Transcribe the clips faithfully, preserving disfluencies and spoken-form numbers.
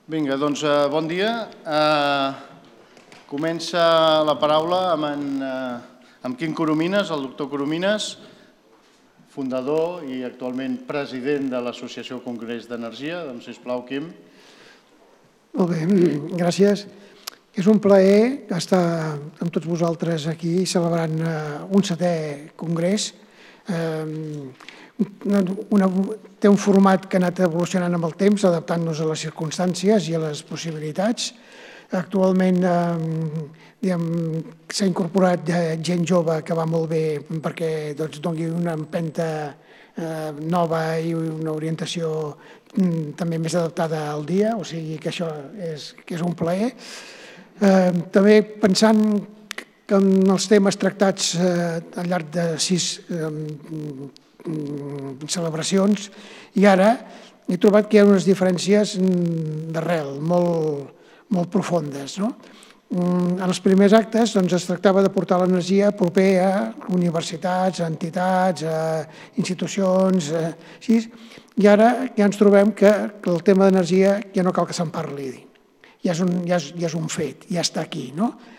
Vinga, doncs bon dia. Comença la paraula amb Quim Coromines, el doctor Coromines, fundador i actualment president de l'Associació Congrés d'Energia. Doncs, sisplau, Quim. Molt bé, gràcies. És un plaer estar amb tots vosaltres aquí celebrant un setè congrés. Té un format que ha anat evolucionant amb el temps, adaptant-nos a les circumstàncies i a les possibilitats. Actualment s'ha incorporat gent jove que va molt bé perquè doni una empenta nova i una orientació també més adaptada al dia, o sigui que això és un plaer. També pensant que en els temes tractats al llarg de sis celebracions i ara he trobat que hi ha unes diferències d'arrel molt profundes. En els primers actes es tractava de portar l'energia proper a universitats, a entitats, a institucions, i ara ja ens trobem que el tema d'energia ja no cal que se'n parli, ja és un fet, ja està aquí.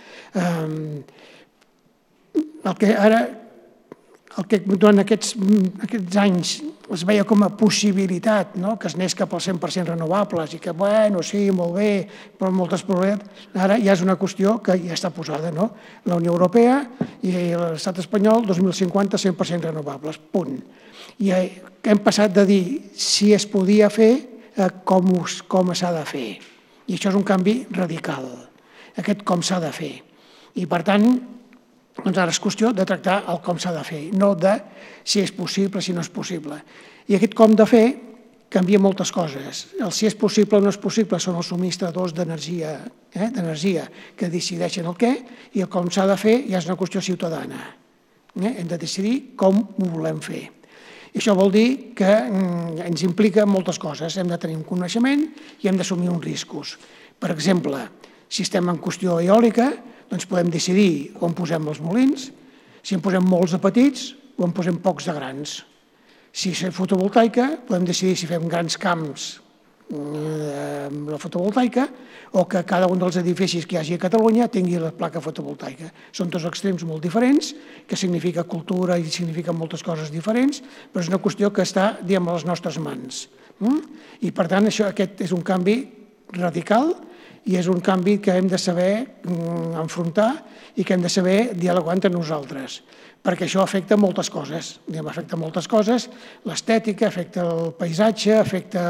El que ara, el que durant aquests anys es veia com a possibilitat, que es anés cap al cent per cent renovables i que, bueno, sí, molt bé, però moltes problemes, ara ja és una qüestió que ja està posada. La Unió Europea i l'Estat espanyol, dos mil cinquanta, cent per cent renovables, punt. I hem passat de dir si es podia fer a com s'ha de fer. I això és un canvi radical, aquest com s'ha de fer. I, per tant, ara és qüestió de tractar el com s'ha de fer, no de si és possible, si no és possible. I aquest com de fer canvia moltes coses. El si és possible o no és possible són els subministradors d'energia que decideixen el què, i el com s'ha de fer ja és una qüestió ciutadana. Hem de decidir com ho volem fer. I això vol dir que ens implica moltes coses. Hem de tenir un coneixement i hem d'assumir uns riscos. Per exemple, si estem en qüestió eòlica, doncs podem decidir on posem els molins, si en posem molts de petits o en posem pocs de grans. Si és fotovoltaica, podem decidir si fem grans camps amb la fotovoltaica o que cada un dels edificis que hi hagi a Catalunya tingui la placa fotovoltaica. Són dos extrems molt diferents, que significa cultura i significa moltes coses diferents, però és una qüestió que està, diguem, a les nostres mans. I, per tant, aquest és un canvi radical i és un canvi que hem de saber enfrontar i que hem de saber dialogar entre nosaltres, perquè això afecta moltes coses. Afecta moltes coses, l'estètica, afecta el paisatge, afecta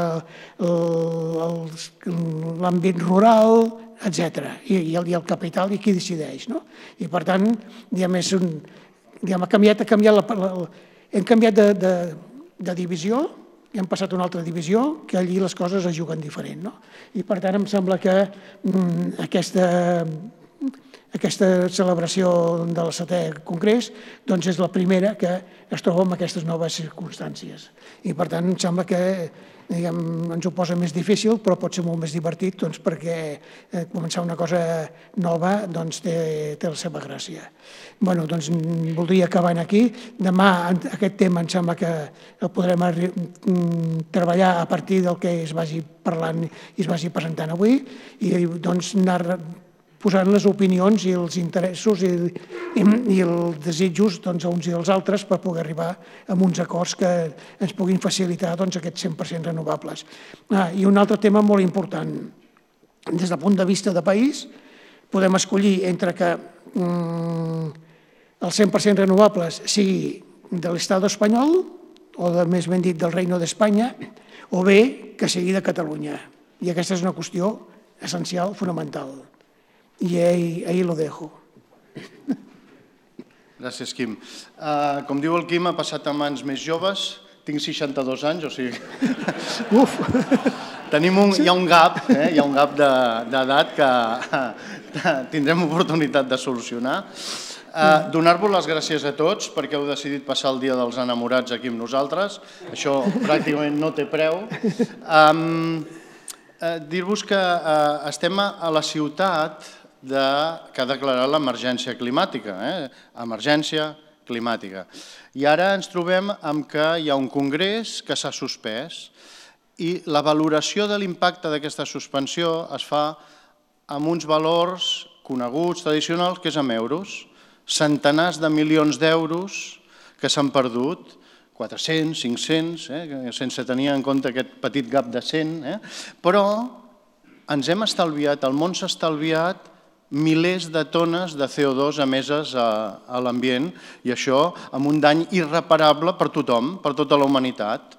l'àmbit rural, etcètera, i el capital i qui decideix. I, per tant, hem canviat de divisió, hem passat a una altra divisió, que allí les coses es juguen diferent. I, per tant, em sembla que aquesta celebració del setè congrés és la primera que es troba en aquestes noves circumstàncies. I, per tant, em sembla que ens ho posa més difícil, però pot ser molt més divertit perquè començar una cosa nova té la seva gràcia. Bé, doncs voldria acabar aquí. Demà aquest tema em sembla que el podrem treballar a partir del que es vagi parlant i es vagi presentant avui i doncs anar posant les opinions i els interessos i els desitjos a uns i als altres per poder arribar a uns acords que ens puguin facilitar aquests cent per cent renovables. I un altre tema molt important. Des del punt de vista de país, podem escollir entre que el cent per cent renovables sigui de l'Estat espanyol o, més ben dit, del Reino d'Espanya, o bé que sigui de Catalunya. I aquesta és una qüestió essencial, fonamental. I ahí lo dejo. Gràcies, Quim. Com diu el Quim, ha passat a mans més joves. Tinc seixanta-dos anys, o sigui... Uf! Hi ha un gap, hi ha un gap d'edat que tindrem oportunitat de solucionar. Donar-vos les gràcies a tots perquè heu decidit passar el dia dels enamorats aquí amb nosaltres. Això pràcticament no té preu. Dir-vos que estem a la ciutat que ha declarat l'emergència climàtica, emergència climàtica. I ara ens trobem amb que hi ha un congrés que s'ha suspès i la valoració de l'impacte d'aquesta suspensió es fa amb uns valors coneguts, tradicionals, que és en euros. Centenars de milions d'euros que s'han perdut, quatre-cents, cinc-cents, sense tenir en compte aquest petit gap de cent, però ens hem estalviat, el món s'ha estalviat milers de tones de C O dos emeses a l'ambient i això amb un dany irreparable per tothom, per tota la humanitat.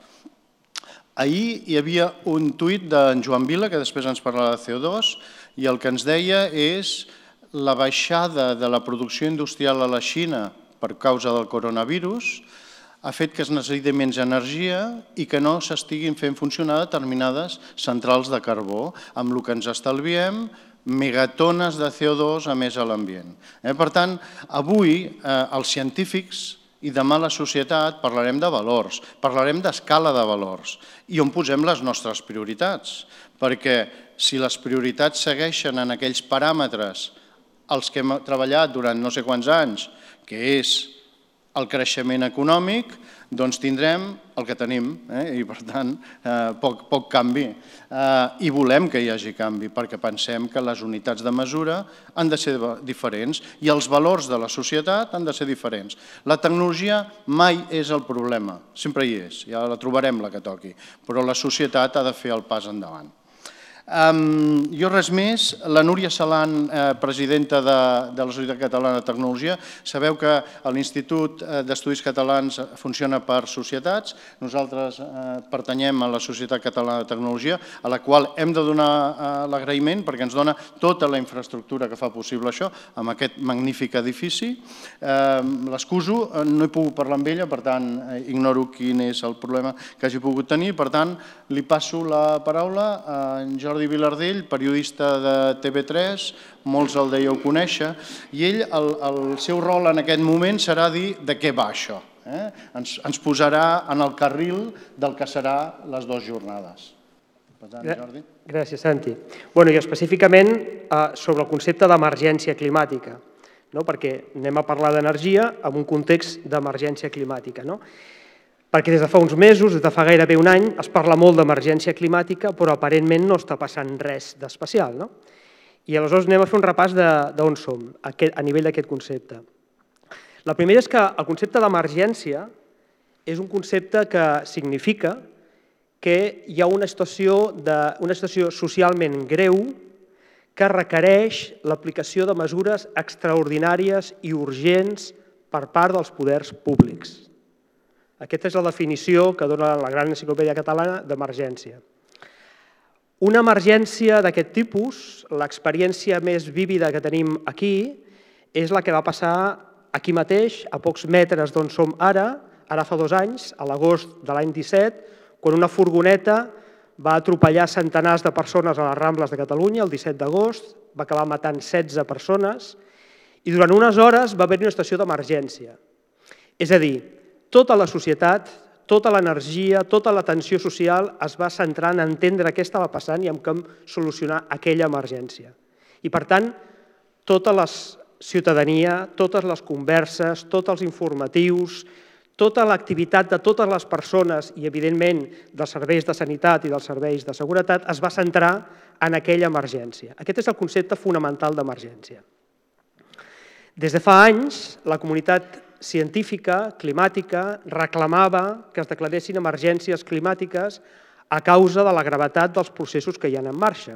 Ahir hi havia un tuit d'en Joan Vila, que després ens parlarà de C O dos, i el que ens deia és la baixada de la producció industrial a la Xina per causa del coronavirus ha fet que es necessiti menys energia i que no s'estiguin fent funcionar determinades centrals de carbó, amb el que ens estalviem megatones de C O dos a més a l'ambient. Per tant, avui els científics i demà la societat parlarem de valors, parlarem d'escala de valors i on posem les nostres prioritats, perquè si les prioritats segueixen en aquells paràmetres els que hem treballat durant no sé quants anys, que és el creixement econòmic, doncs tindrem el que tenim i, per tant, poc canvi. I volem que hi hagi canvi perquè pensem que les unitats de mesura han de ser diferents i els valors de la societat han de ser diferents. La tecnologia mai és el problema, sempre hi és, ja la trobarem la que toqui, però la societat ha de fer el pas endavant. Jo res més, la Núria Salan, presidenta de la Societat Catalana de Tecnologia. Sabeu que l'Institut d'Estudis Catalans funciona per societats. Nosaltres pertanyem a la Societat Catalana de Tecnologia, a la qual hem de donar l'agraïment perquè ens dona tota la infraestructura que fa possible això, amb aquest magnífic edifici. L'excuso, no he pogut parlar amb ella, per tant, ignoro quin és el problema que hagi pogut tenir. Per tant, li passo la paraula a en Jordi Vilardell, periodista de T V tres, molts el dèieu conèixer, i ell, el seu rol en aquest moment serà dir de què va això. Ens posarà en el carril del que serà les dues jornades. Gràcies, Santi. I específicament sobre el concepte d'emergència climàtica, perquè anem a parlar d'energia en un context d'emergència climàtica. Perquè des de fa uns mesos, des de fa gairebé un any, es parla molt d'emergència climàtica, però aparentment no està passant res d'especial. I aleshores anem a fer un repàs d'on som a nivell d'aquest concepte. La primera és que el concepte d'emergència és un concepte que significa que hi ha una situació socialment greu que requereix l'aplicació de mesures extraordinàries i urgents per part dels poders públics. Aquesta és la definició que dona la Gran Enciclopèdia Catalana d'emergència. Una emergència d'aquest tipus, l'experiència més vívida que tenim aquí, és la que va passar aquí mateix, a pocs metres d'on som ara, ara fa dos anys, a l'agost de l'any disset, quan una furgoneta va atropellar centenars de persones a les Rambles de Catalunya, el disset d'agost, va acabar matant setze persones, i durant unes hores va haver-hi una situació d'emergència. És a dir, tota la societat, tota l'energia, tota l'atenció social es va centrar en entendre què estava passant i en com solucionar aquella emergència. I, per tant, tota la ciutadania, totes les converses, tots els informatius, tota l'activitat de totes les persones i, evidentment, dels serveis de sanitat i dels serveis de seguretat es va centrar en aquella emergència. Aquest és el concepte fonamental d'emergència. Des de fa anys, la comunitat científica, climàtica, reclamava que es declaressin emergències climàtiques a causa de la gravetat dels processos que hi ha en marxa.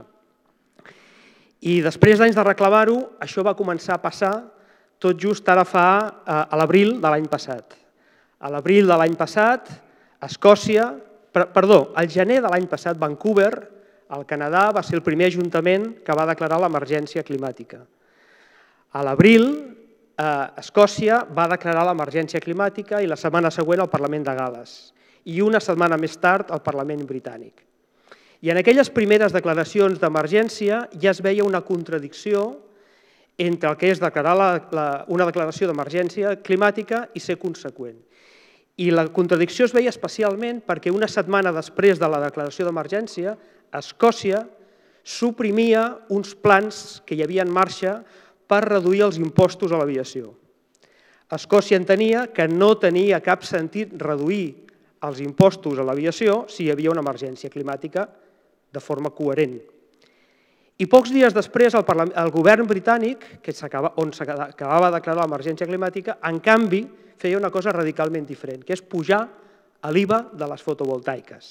I després d'anys de reclamar-ho, això va començar a passar tot just ara fa a l'abril de l'any passat. A l'abril de l'any passat, Escòcia, perdó, al gener de l'any passat, Vancouver, al Canadà, va ser el primer ajuntament que va declarar l'emergència climàtica. A l'abril, Escòcia va declarar l'emergència climàtica i la setmana següent el Parlament de Gal·les i una setmana més tard el Parlament britànic. I en aquelles primeres declaracions d'emergència ja es veia una contradicció entre el que és declarar una declaració d'emergència climàtica i ser conseqüent. I la contradicció es veia especialment perquè una setmana després de la declaració d'emergència, Escòcia suprimia uns plans que hi havia en marxa per reduir els impostos a l'aviació. Escòcia entenia que no tenia cap sentit reduir els impostos a l'aviació si hi havia una emergència climàtica de forma coherent. I pocs dies després el govern britànic, on s'acabava de declarar l'emergència climàtica, en canvi feia una cosa radicalment diferent, que és pujar l'I V A de les fotovoltaiques.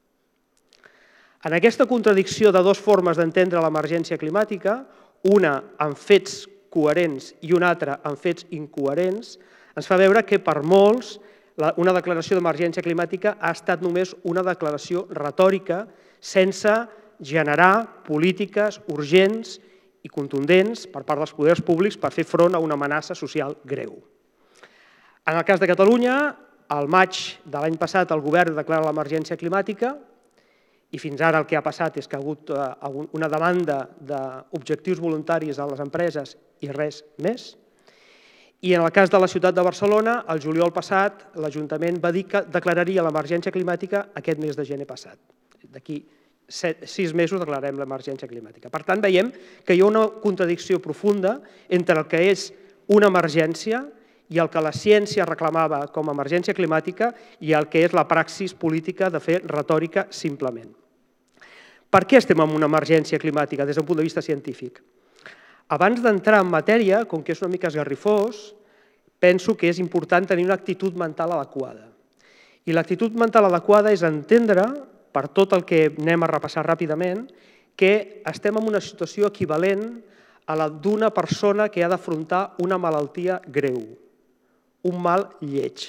En aquesta contradicció de dues formes d'entendre l'emergència climàtica, una amb fets coherents i una altra amb fets incoherents, ens fa veure que per molts una declaració d'emergència climàtica ha estat només una declaració retòrica sense generar polítiques urgents i contundents per part dels poders públics per fer front a una amenaça social greu. En el cas de Catalunya, al maig de l'any passat el govern declara l'emergència climàtica i fins ara el que ha passat és que ha hagut una demanda d'objectius voluntaris a les empreses i res més. I en el cas de la ciutat de Barcelona, el juliol passat, l'Ajuntament va dir que declararia l'emergència climàtica aquest mes de gener passat. D'aquí sis mesos declararem l'emergència climàtica. Per tant, veiem que hi ha una contradicció profunda entre el que és una emergència i el que la ciència reclamava com a emergència climàtica i el que és la praxis política de fer retòrica simplement. Per què estem en una emergència climàtica des d'un punt de vista científic? Abans d'entrar en matèria, com que és una mica esgarrifós, penso que és important tenir una actitud mental adequada. I l'actitud mental adequada és entendre, per tot el que anem a repassar ràpidament, que estem en una situació equivalent a la d'una persona que ha d'afrontar una malaltia greu, un mal lleig.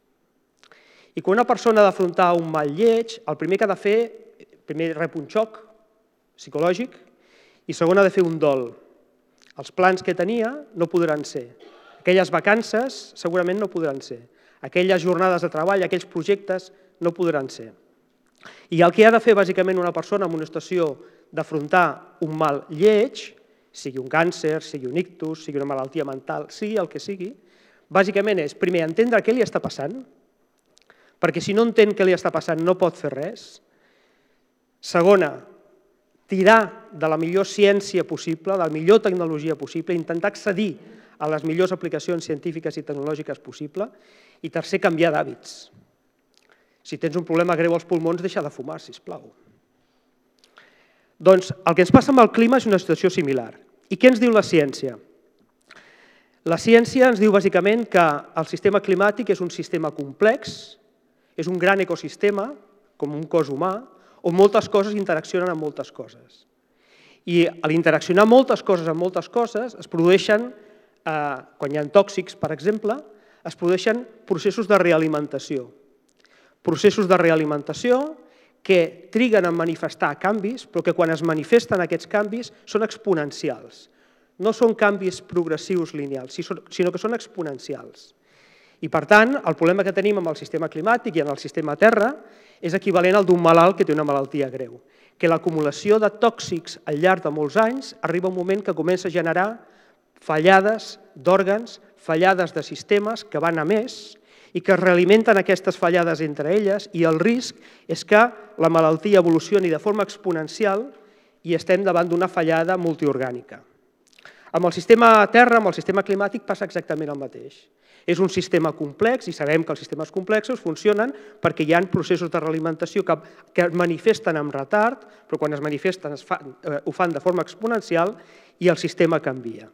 I quan una persona ha d'afrontar un mal lleig, el primer que ha de fer, primer rep un xoc psicològic i segon ha de fer un dol. Els plans que tenia no podran ser. Aquelles vacances segurament no podran ser. Aquelles jornades de treball, aquells projectes no podran ser. I el que ha de fer bàsicament una persona en una situació d'afrontar un mal lleig, sigui un càncer, sigui un ictus, sigui una malaltia mental, sigui el que sigui, bàsicament és, primer, entendre què li està passant, perquè si no entén què li està passant no pot fer res. Segona, tirar de la millor ciència possible, de la millor tecnologia possible, intentar accedir a les millors aplicacions científiques i tecnològiques possible. I tercer, canviar d'hàbits. Si tens un problema greu als pulmons, deixa de fumar, sisplau. Doncs el que ens passa amb el clima és una situació similar. I què ens diu la ciència? La ciència ens diu bàsicament que el sistema climàtic és un sistema complex, és un gran ecosistema, com un cos humà, on moltes coses interaccionen amb moltes coses. I a l'interaccionar moltes coses amb moltes coses es produeixen, quan hi ha tòxics, per exemple, es produeixen processos de realimentació. Processos de realimentació que triguen a manifestar canvis, però que quan es manifesten aquests canvis són exponencials. No són canvis progressius lineals, sinó que són exponencials. I per tant, el problema que tenim amb el sistema climàtic i en el sistema Terra és equivalent al d'un malalt que té una malaltia greu, que l'acumulació de tòxics al llarg de molts anys arriba un moment que comença a generar fallades d'òrgans, fallades de sistemes que van a més i que es realimenten aquestes fallades entre elles i el risc és que la malaltia evolucioni de forma exponencial i estem davant d'una fallada multiorgànica. Amb el sistema Terra, amb el sistema climàtic, passa exactament el mateix. És un sistema complex i sabem que els sistemes complexos funcionen perquè hi ha processos de realimentació que es manifesten amb retard, però quan es manifesten ho fan de forma exponencial i el sistema canvia.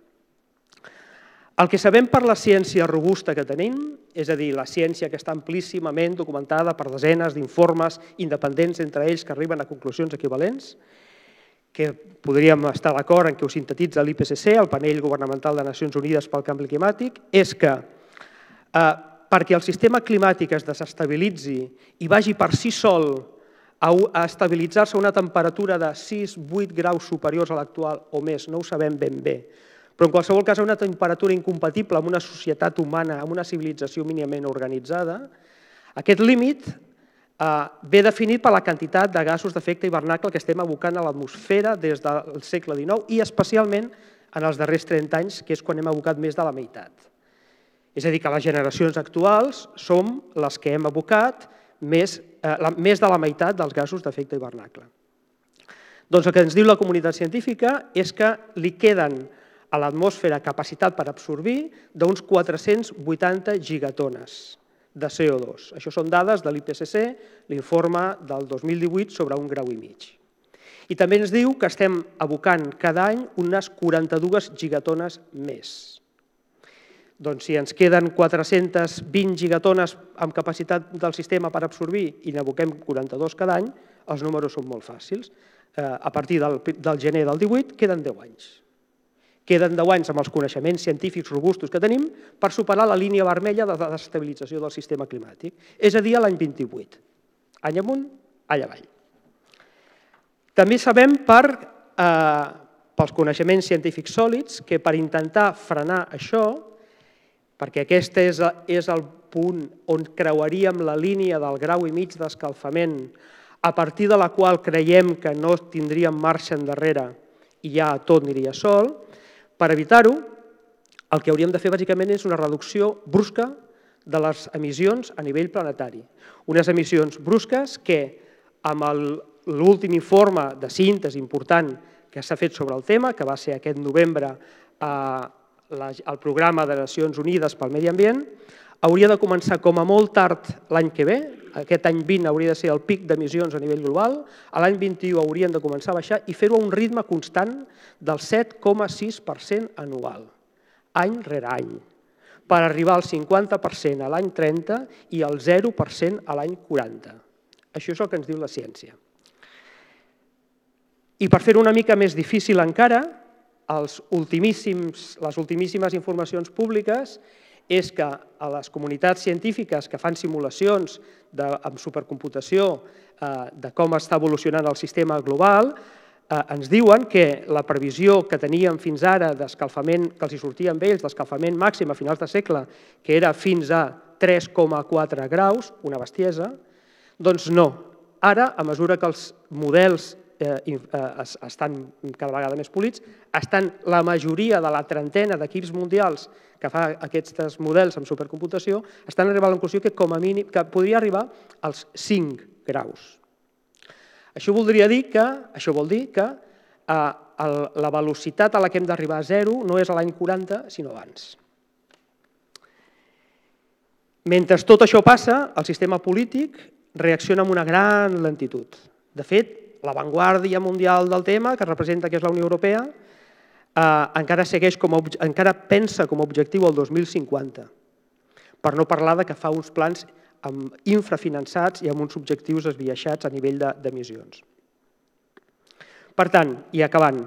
El que sabem per la ciència robusta que tenim, és a dir, la ciència que està amplíssimament documentada per desenes d'informes independents entre ells que arriben a conclusions equivalents, que podríem estar d'acord en què ho sintetitza l'I P C C, el Panell Governamental de Nacions Unides pel Canvi Climàtic, és que perquè el sistema climàtic es desestabilitzi i vagi per si sol a estabilitzar-se a una temperatura de sis a vuit graus superiors a l'actual o més, no ho sabem ben bé, però en qualsevol cas a una temperatura incompatible amb una societat humana, amb una civilització mínimament organitzada, aquest límit ve definit per la quantitat de gasos d'efecte hivernacle que estem abocant a l'atmosfera des del segle dinou i especialment en els darrers trenta anys, que és quan hem abocat més de la meitat. És a dir, que les generacions actuals som les que hem abocat més de la meitat dels gasos d'efecte hivernacle. Doncs el que ens diu la comunitat científica és que li queden a l'atmosfera capacitat per absorbir d'uns quatre-cents vuitanta gigatones de C O dos. Això són dades de l'I P C C, l'informe del dos mil divuit sobre un grau i mig. I també ens diu que estem abocant cada any unes quaranta-dues gigatones més. Doncs si ens queden quatre-centes vint gigatones amb capacitat del sistema per absorbir i n'aboquem quaranta-dues cada any, els números són molt fàcils. A partir del gener del divuit queden deu anys. Queden deu anys amb els coneixements científics robustos que tenim per superar la línia vermella de desestabilització del sistema climàtic, és a dir, l'any vint-i-vuit. Any amunt, all avall. També sabem pels coneixements científics sòlids que per intentar frenar això, perquè aquest és el punt on creuaríem la línia del grau i mig d'escalfament, a partir de la qual creiem que no tindríem marxa endarrere i ja tot aniria sol, per evitar-ho, el que hauríem de fer bàsicament és una reducció brusca de les emissions a nivell planetari. Unes emissions brusques que, amb l'últim informe de síntesi important que s'ha fet sobre el tema, que va ser aquest novembre al Programa de Nacions Unides pel Medi Ambient, hauria de començar com a molt tard l'any que ve, aquest any vint hauria de ser el pic d'emissions a nivell global, l'any vint-i-u haurien de començar a baixar i fer-ho a un ritme constant del set coma sis per cent anual, any rere any, per arribar al cinquanta per cent a l'any trenta i al zero per cent a l'any quaranta. Això és el que ens diu la ciència. I per fer-ho una mica més difícil encara, les ultimíssimes informacions públiques és que a les comunitats científiques que fan simulacions amb supercomputació de com està evolucionant el sistema global, ens diuen que la previsió que teníem fins ara d'escalfament, que els hi sortia amb ells, d'escalfament màxim a finals de segle, que era fins a tres coma quatre graus, una bestiesa, doncs no. Ara, a mesura que els models estan cada vegada més polits, estan la majoria de la trentena d'equips mundials que fa aquests models amb supercomputació, estan arribant a la conclusió que com a mínim que podria arribar als cinc graus. Això voldria dir que, això vol dir que la velocitat a la que hem d'arribar a zero no és a l'any quaranta, sinó abans. Mentre tot això passa, el sistema polític reacciona amb una gran lentitud. De fet, l'avantguàrdia mundial del tema, que representa que és la Unió Europea, encara pensa com a objectiu el dos mil cinquanta, per no parlar que fa uns plans infrafinançats i amb uns objectius esbiaixats a nivell d'emissions. Per tant, i acabant,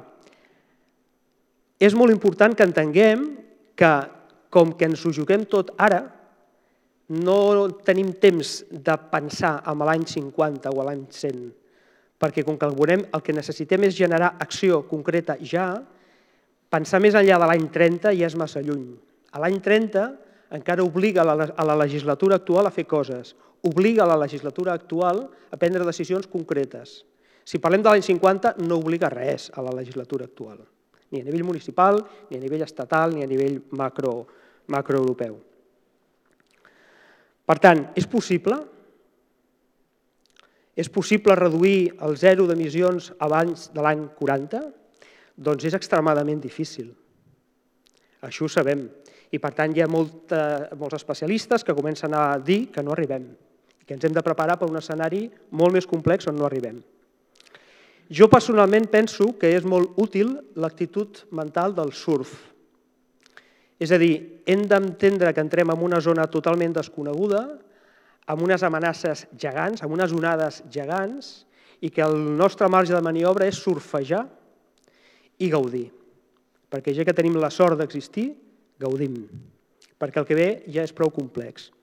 és molt important que entenguem que, com que ens ho juguem tot ara, no tenim temps de pensar en l'any cinquanta o l'any cent, perquè com que el que necessitem és generar acció concreta ja, pensar més enllà de l'any trenta ja és massa lluny. A l'any trenta encara obliga a la legislatura actual a fer coses, obliga a la legislatura actual a prendre decisions concretes. Si parlem de l'any cinquanta, no obliga res a la legislatura actual, ni a nivell municipal, ni a nivell estatal, ni a nivell macroeuropeu. Per tant, és possible? És possible reduir el zero d'emissions abans de l'any quaranta? Doncs és extremadament difícil. Això ho sabem. I per tant hi ha molts especialistes que comencen a dir que no arribem, que ens hem de preparar per un escenari molt més complex on no arribem. Jo personalment penso que és molt útil l'actitud mental del surf. És a dir, hem d'entendre que entrem en una zona totalment desconeguda, amb unes amenaces gegants, amb unes onades gegants, i que el nostre marge de maniobra és surfejar i gaudir. Perquè ja que tenim la sort d'existir, gaudim, perquè el que ve ja és prou complex.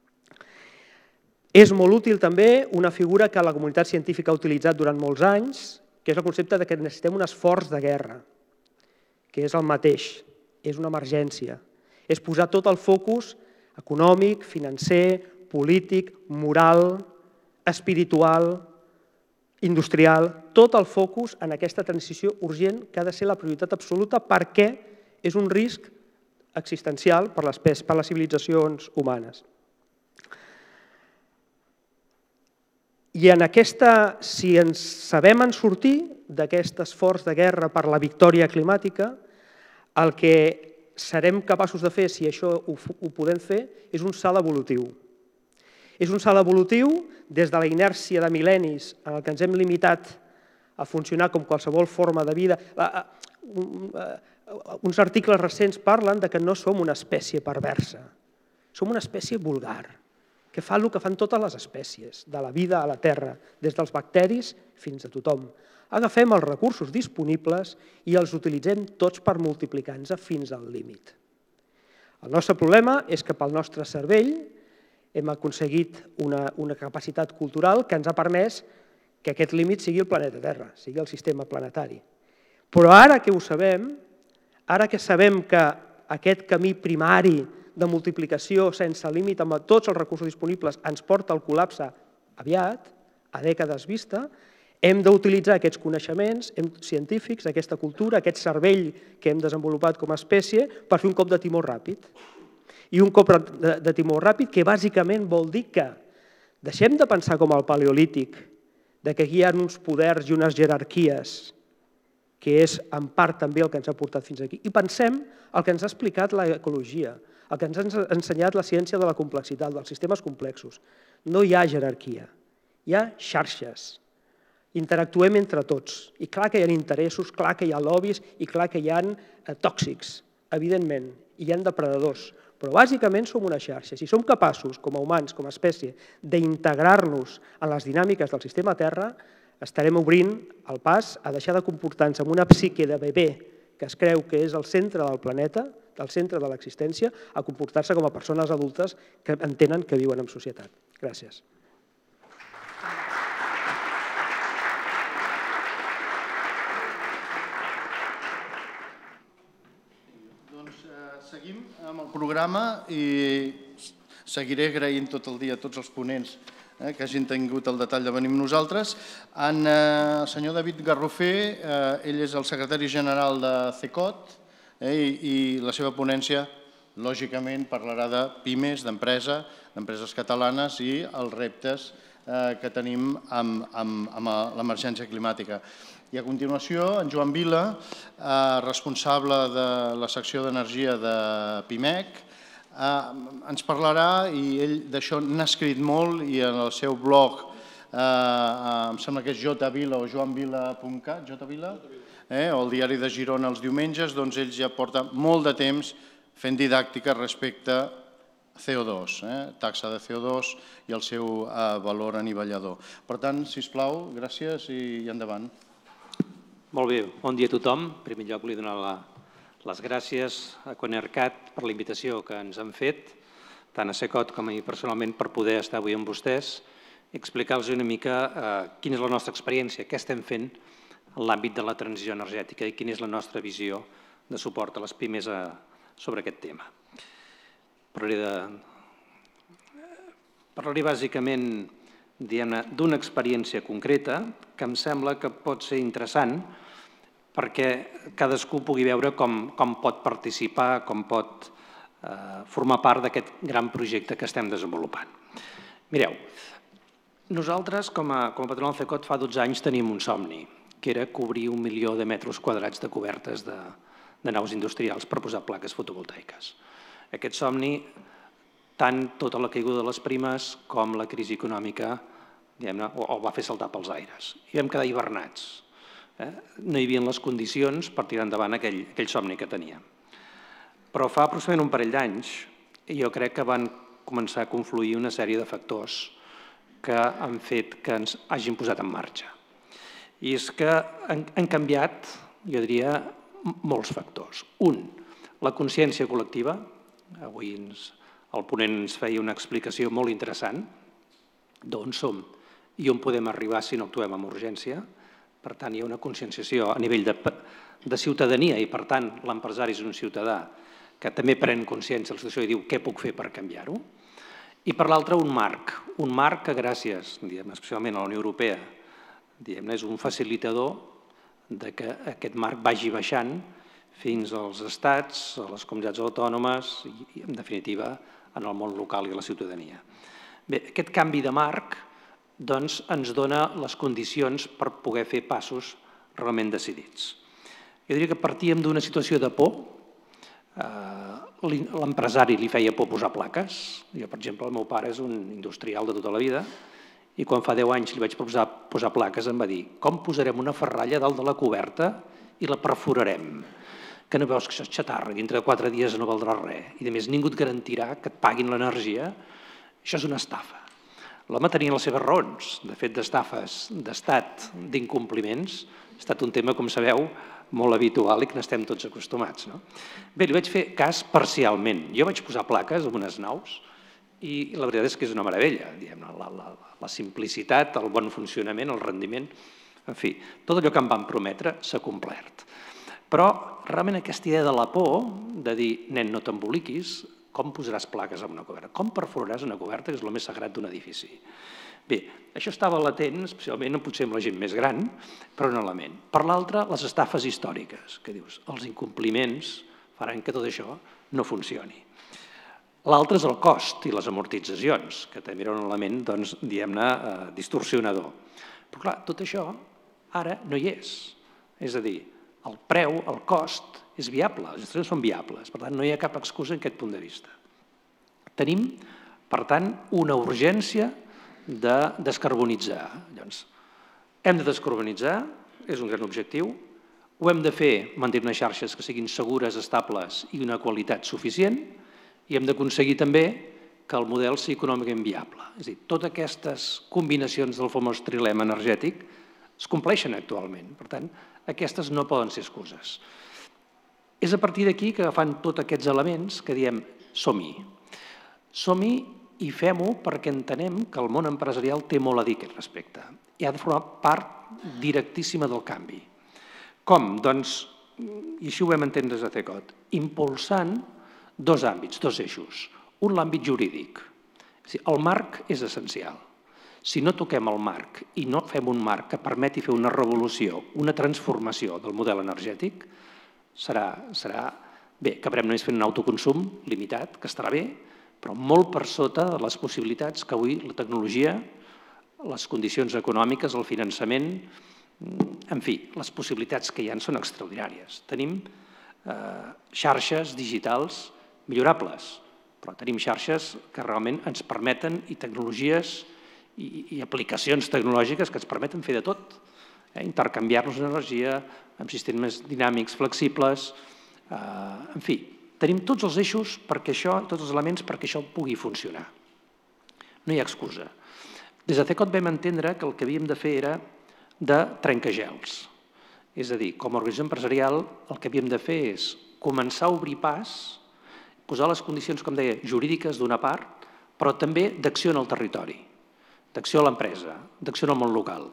És molt útil també una figura que la comunitat científica ha utilitzat durant molts anys, que és el concepte que necessitem un esforç de guerra, que és el mateix, és una emergència. És posar tot el focus econòmic, financer, polític, moral, espiritual, industrial, tot el focus en aquesta transició urgent que ha de ser la prioritat absoluta perquè és un risc existencial per les civilitzacions humanes. I en aquesta, si ens sabem en sortir d'aquest esforç de guerra per la victòria climàtica, el que serem capaços de fer, si això ho podem fer, és un salt evolutiu. És un salt evolutiu des de la inèrcia de mil·lennis en què ens hem limitat a funcionar com qualsevol forma de vida. Uns articles recents parlen que no som una espècie perversa, som una espècie vulgar, que fa el que fan totes les espècies de la vida a la Terra, des dels bacteris fins a tothom. Agafem els recursos disponibles i els utilitzem tots per multiplicar-nos fins al límit. El nostre problema és que pel nostre cervell hem aconseguit una capacitat cultural que ens ha permès que aquest límit sigui el planeta Terra, sigui el sistema planetari. Però ara que ho sabem, ara que sabem que aquest camí primari de multiplicació sense límit amb tots els recursos disponibles ens porta al col·lapse aviat, a dècades vista, hem d'utilitzar aquests coneixements científics, aquesta cultura, aquest cervell que hem desenvolupat com a espècie per fer un cop de timó ràpid. I un cop de timó ràpid que bàsicament vol dir que deixem de pensar com al paleolític, que aquí hi ha uns poders i unes jerarquies, que és en part també el que ens ha portat fins aquí, i pensem el que ens ha explicat l'ecologia, el que ens ha ensenyat la ciència de la complexitat, dels sistemes complexos. No hi ha jerarquia, hi ha xarxes. Interactuem entre tots. I clar que hi ha interessos, clar que hi ha lobbies i clar que hi ha tòxics, evidentment, i hi ha depredadors. Però bàsicament som una xarxa. Si som capaços, com a humans, com a espècie, d'integrar-nos en les dinàmiques del sistema Terra, estarem obrint el pas a deixar de comportar-nos amb una psique de bebè que es creu que és el centre del planeta, del centre de l'existència, a comportar-se com a persones adultes que entenen que viuen en societat. Gràcies. Seguim amb el programa i seguiré agraint tot el dia a tots els ponents que hagin tingut el detall de venir amb nosaltres. El senyor David Garrofer, ell és el secretari general de CECOT i la seva ponència, lògicament, parlarà de pimes, d'empresa, d'empreses catalanes i els reptes que tenim amb l'emergència climàtica. I a continuació, en Joan Vila, responsable de la secció d'energia de PIMEC, ens parlarà, i ell d'això n'ha escrit molt, i en el seu blog, em sembla que és jvila o joanvila punt cat, jvila, o el diari de Girona els diumenges, doncs ell ja porta molt de temps fent didàctica respecte a C O dos, taxa de C O dos i el seu valor anivellador. Per tant, sisplau, gràcies i endavant. Molt bé, bon dia a tothom. En primer lloc, vull donar les gràcies a Conercat per la invitació que ens han fet, tant a CECOT com a mi personalment, per poder estar avui amb vostès i explicar-los una mica quina és la nostra experiència, què estem fent en l'àmbit de la transició energètica i quina és la nostra visió de suport a les pimes sobre aquest tema. Parlaré bàsicament d'una experiència concreta que em sembla que pot ser interessant perquè cadascú pugui veure com pot participar, com pot formar part d'aquest gran projecte que estem desenvolupant. Mireu, nosaltres com a patronal CECOT fa dotze anys teníem un somni, que era cobrir un milió de metres quadrats de cobertes de naus industrials per posar plaques fotovoltaiques. Aquest somni, tant tota la caiguda de les primes com la crisi econòmica el va fer saltar pels aires. I vam quedar hivernats. No hi havia les condicions per tirar endavant aquell somni que teníem. Però fa aproximadament un parell d'anys jo crec que van començar a confluir una sèrie de factors que han fet que ens hagin posat en marxa. I és que han canviat, jo diria, molts factors. Un, la consciència col·lectiva. Avui el ponent ens feia una explicació molt interessant d'on som i on podem arribar si no actuem amb urgència. Per tant, hi ha una conscienciació a nivell de ciutadania i, per tant, l'empresari és un ciutadà que també pren consciència de la situació i diu què puc fer per canviar-ho. I per l'altre, un marc. Un marc que, gràcies, especialment a la Unió Europea, és un facilitador que aquest marc vagi baixant fins als estats, a les comunitats autònomes i, en definitiva, en el món local i a la ciutadania. Bé, aquest canvi de marc ens dona les condicions per poder fer passos realment decidits. Jo diria que partíem d'una situació de por. l'empresari li feia por posar plaques. Jo, per exemple, el meu pare és un industrial de tota la vida i quan fa deu anys li vaig proposar posar plaques em va dir com posarem una ferralla dalt de la coberta i la perforarem? Que no veus que això és xatarra, dintre de quatre dies no valdrà res i a més ningú et garantirà que et paguin l'energia. Això és una estafa. L'home tenia les seves raons. De fet, d'estafes, d'estat, d'incompliments, ha estat un tema, com sabeu, molt habitual i que n'estem tots acostumats. Bé, li vaig fer cas parcialment. Jo vaig posar plaques en unes naus i la veritat és que és una meravella. La simplicitat, el bon funcionament, el rendiment, en fi, tot allò que em van prometre s'ha complert. Però realment aquesta idea de la por, de dir, nen, no t'emboliquis, com posaràs plaques en una coberta? Com perforaràs una coberta, que és el més sagrat d'un edifici? Bé, això estava latent, especialment potser amb la gent més gran, per un element. Per l'altre, les estafes històriques, que dius, els incompliments faran que tot això no funcioni. L'altre és el cost i les amortitzacions, que també era un element, doncs, diguem-ne, distorsionador. Però clar, tot això ara no hi és. És a dir, el preu, el cost, és viable, les instal·lacions són viables, per tant, no hi ha cap excusa en aquest punt de vista. Tenim, per tant, una urgència de descarbonitzar. Llavors, hem de descarbonitzar, és un gran objectiu, ho hem de fer mantenir unes xarxes que siguin segures, estables i d'una qualitat suficient i hem d'aconseguir també que el model sigui econòmicament viable. És a dir, totes aquestes combinacions del famós trilema energètic es compleixen actualment. Per tant, aquestes no poden ser excuses. És a partir d'aquí que agafant tots aquests elements que diem som-hi. Som-hi i fem-ho perquè entenem que el món empresarial té molt a dir a aquest respecte i ha de formar part directíssima del canvi. Com? Doncs, i així ho vam entendre des de CECOT, impulsant dos àmbits, dos eixos. Un, l'àmbit jurídic. El marc és essencial. Si no toquem el marc i no fem un marc que permeti fer una revolució, una transformació del model energètic, serà, bé, acabarem només fent un autoconsum limitat, que estarà bé, però molt per sota de les possibilitats que avui la tecnologia, les condicions econòmiques, el finançament, en fi, les possibilitats que hi ha són extraordinàries. Tenim xarxes digitals millorables, però tenim xarxes que realment ens permeten i tecnologies i aplicacions tecnològiques que ens permeten fer de tot, intercanviar-nos energia amb sistemes dinàmics, flexibles, en fi, tenim tots els eixos perquè això, tots els elements perquè això pugui funcionar. No hi ha excusa. Des de CECOT vam entendre que el que havíem de fer era de trencagels. És a dir, com a organització empresarial el que havíem de fer és començar a obrir pas, posar les condicions, com deia, jurídiques d'una part, però també d'acció en el territori, d'acció a l'empresa, d'acció en el món local.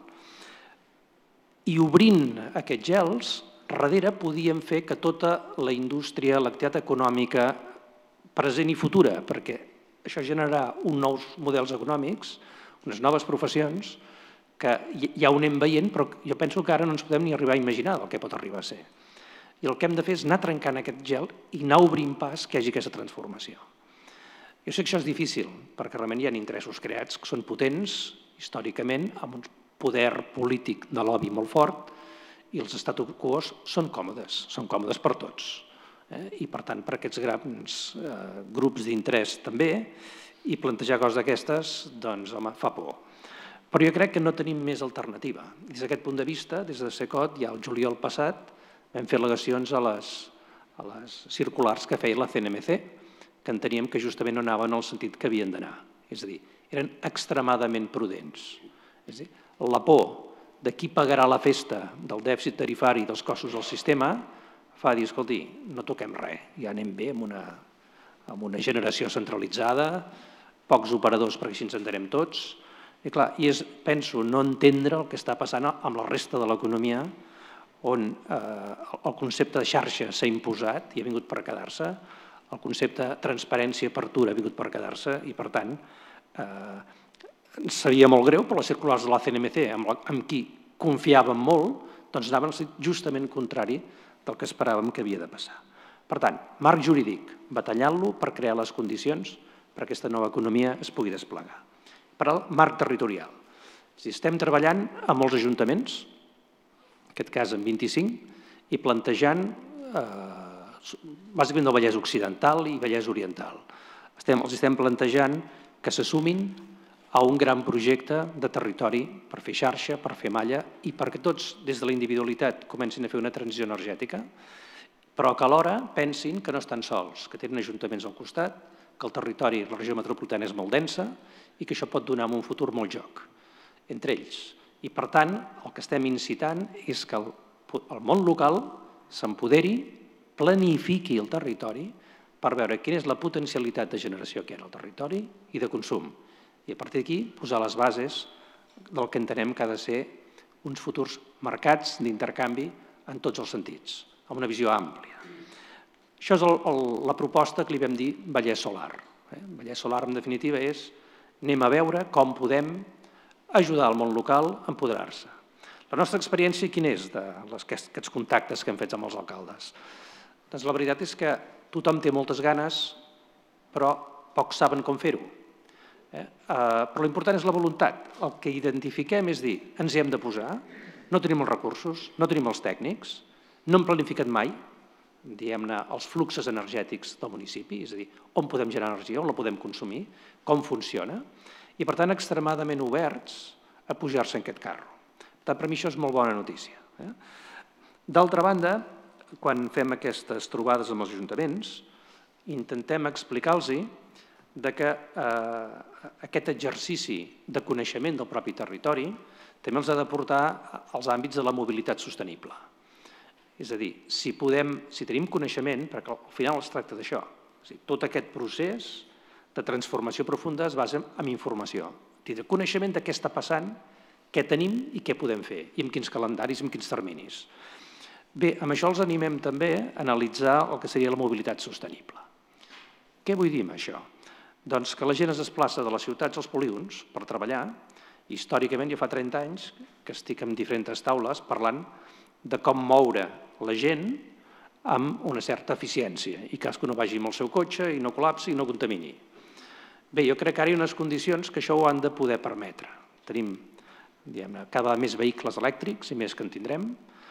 I obrint aquests gels, darrere podíem fer que tota la indústria, l'activitat econòmica present i futura, perquè això generarà uns nous models econòmics, unes noves professions, que ja ho anem veient, però jo penso que ara no ens podem ni arribar a imaginar el que pot arribar a ser. I el que hem de fer és anar trencant aquest gel i anar obrint pas que hi hagi aquesta transformació. Jo sé que això és difícil, perquè realment hi ha interessos creats que són potents, històricament, amb un poder polític de lobby molt fort, i els status quo són còmodes, són còmodes per tots. I, per tant, per aquests grans grups d'interès també, i plantejar coses d'aquestes, doncs, home, fa por. Però jo crec que no tenim més alternativa. Des d'aquest punt de vista, des de CECOT, ja el juliol passat, vam fer al·legacions a les circulars que feia la C N M C, que enteníem que justament no anaven en el sentit que havien d'anar. És a dir, eren extremadament prudents. És a dir, la por de qui pagarà la festa del dèficit tarifari dels costos del sistema fa dir, escolti, no toquem res, ja anem bé amb una generació centralitzada, pocs operadors perquè així ens entenem tots, i clar, i és, penso, no entendre el que està passant amb la resta de l'economia on el concepte de xarxa s'ha imposat i ha vingut per quedar-se, el concepte de transparència i apertura ha vingut per quedar-se i, per tant, ens sabia molt greu, però les circulars de la C N M C, amb qui confiàvem molt, doncs anaven justament contrari del que esperàvem que havia de passar. Per tant, marc jurídic, batallant-lo per crear les condicions perquè aquesta nova economia es pugui desplegar. Per al marc territorial. Estem treballant amb els ajuntaments, en aquest cas amb vint-i-cinc, i plantejant bàsicament del Vallès Occidental i Vallès Oriental. Els estem plantejant que se sumin a un gran projecte de territori per fer xarxa, per fer malla i perquè tots, des de la individualitat, comencin a fer una transició energètica, però que alhora pensin que no estan sols, que tenen ajuntaments al costat, que el territori, la regió metropolitana és molt densa i que això pot donar en un futur molt joc entre ells. I per tant, el que estem incitant és que el món local s'empoderi, planifiqui el territori per veure quina és la potencialitat de generació que hi ha al territori i de consum. I a partir d'aquí posar les bases del que entenem que ha de ser uns futurs mercats d'intercanvi en tots els sentits, amb una visió àmplia. Això és la proposta que li vam dir Vallès Solar. Vallès Solar, en definitiva, és anem a veure com podem ajudar el món local a empoderar-se. La nostra experiència, quina és d'aquests contactes que hem fet amb els alcaldes? Doncs la veritat és que tothom té moltes ganes, però pocs saben com fer-ho. Però l'important és la voluntat. El que identifiquem és dir, ens hi hem de posar, no tenim els recursos, no tenim els tècnics, no hem planificat mai, diguem-ne, els fluxos energètics del municipi, és a dir, on podem generar energia, on la podem consumir, com funciona, i per tant extremadament oberts a pujar-se en aquest carro. Per tant, per mi això és molt bona notícia. D'altra banda, quan fem aquestes trobades amb els ajuntaments, intentem explicar-los que aquest exercici de coneixement del propi territori també els ha de portar als àmbits de la mobilitat sostenible. És a dir, si tenim coneixement, perquè al final es tracta d'això, tot aquest procés de transformació profunda es basa en informació, de coneixement de què està passant, què tenim i què podem fer, i en quins calendaris, en quins terminis. Bé, amb això els animem també a analitzar el que seria la mobilitat sostenible. Què vull dir amb això? Doncs que la gent es desplaça de les ciutats als polígons per treballar. Històricament, jo fa trenta anys que estic en diferents taules parlant de com moure la gent amb una certa eficiència i que no vagi amb el seu cotxe i no col·lapsi i no contamini. Bé, jo crec que ara hi ha unes condicions que això ho han de poder permetre. Tenim cada vegada més vehicles elèctrics i més que en tindrem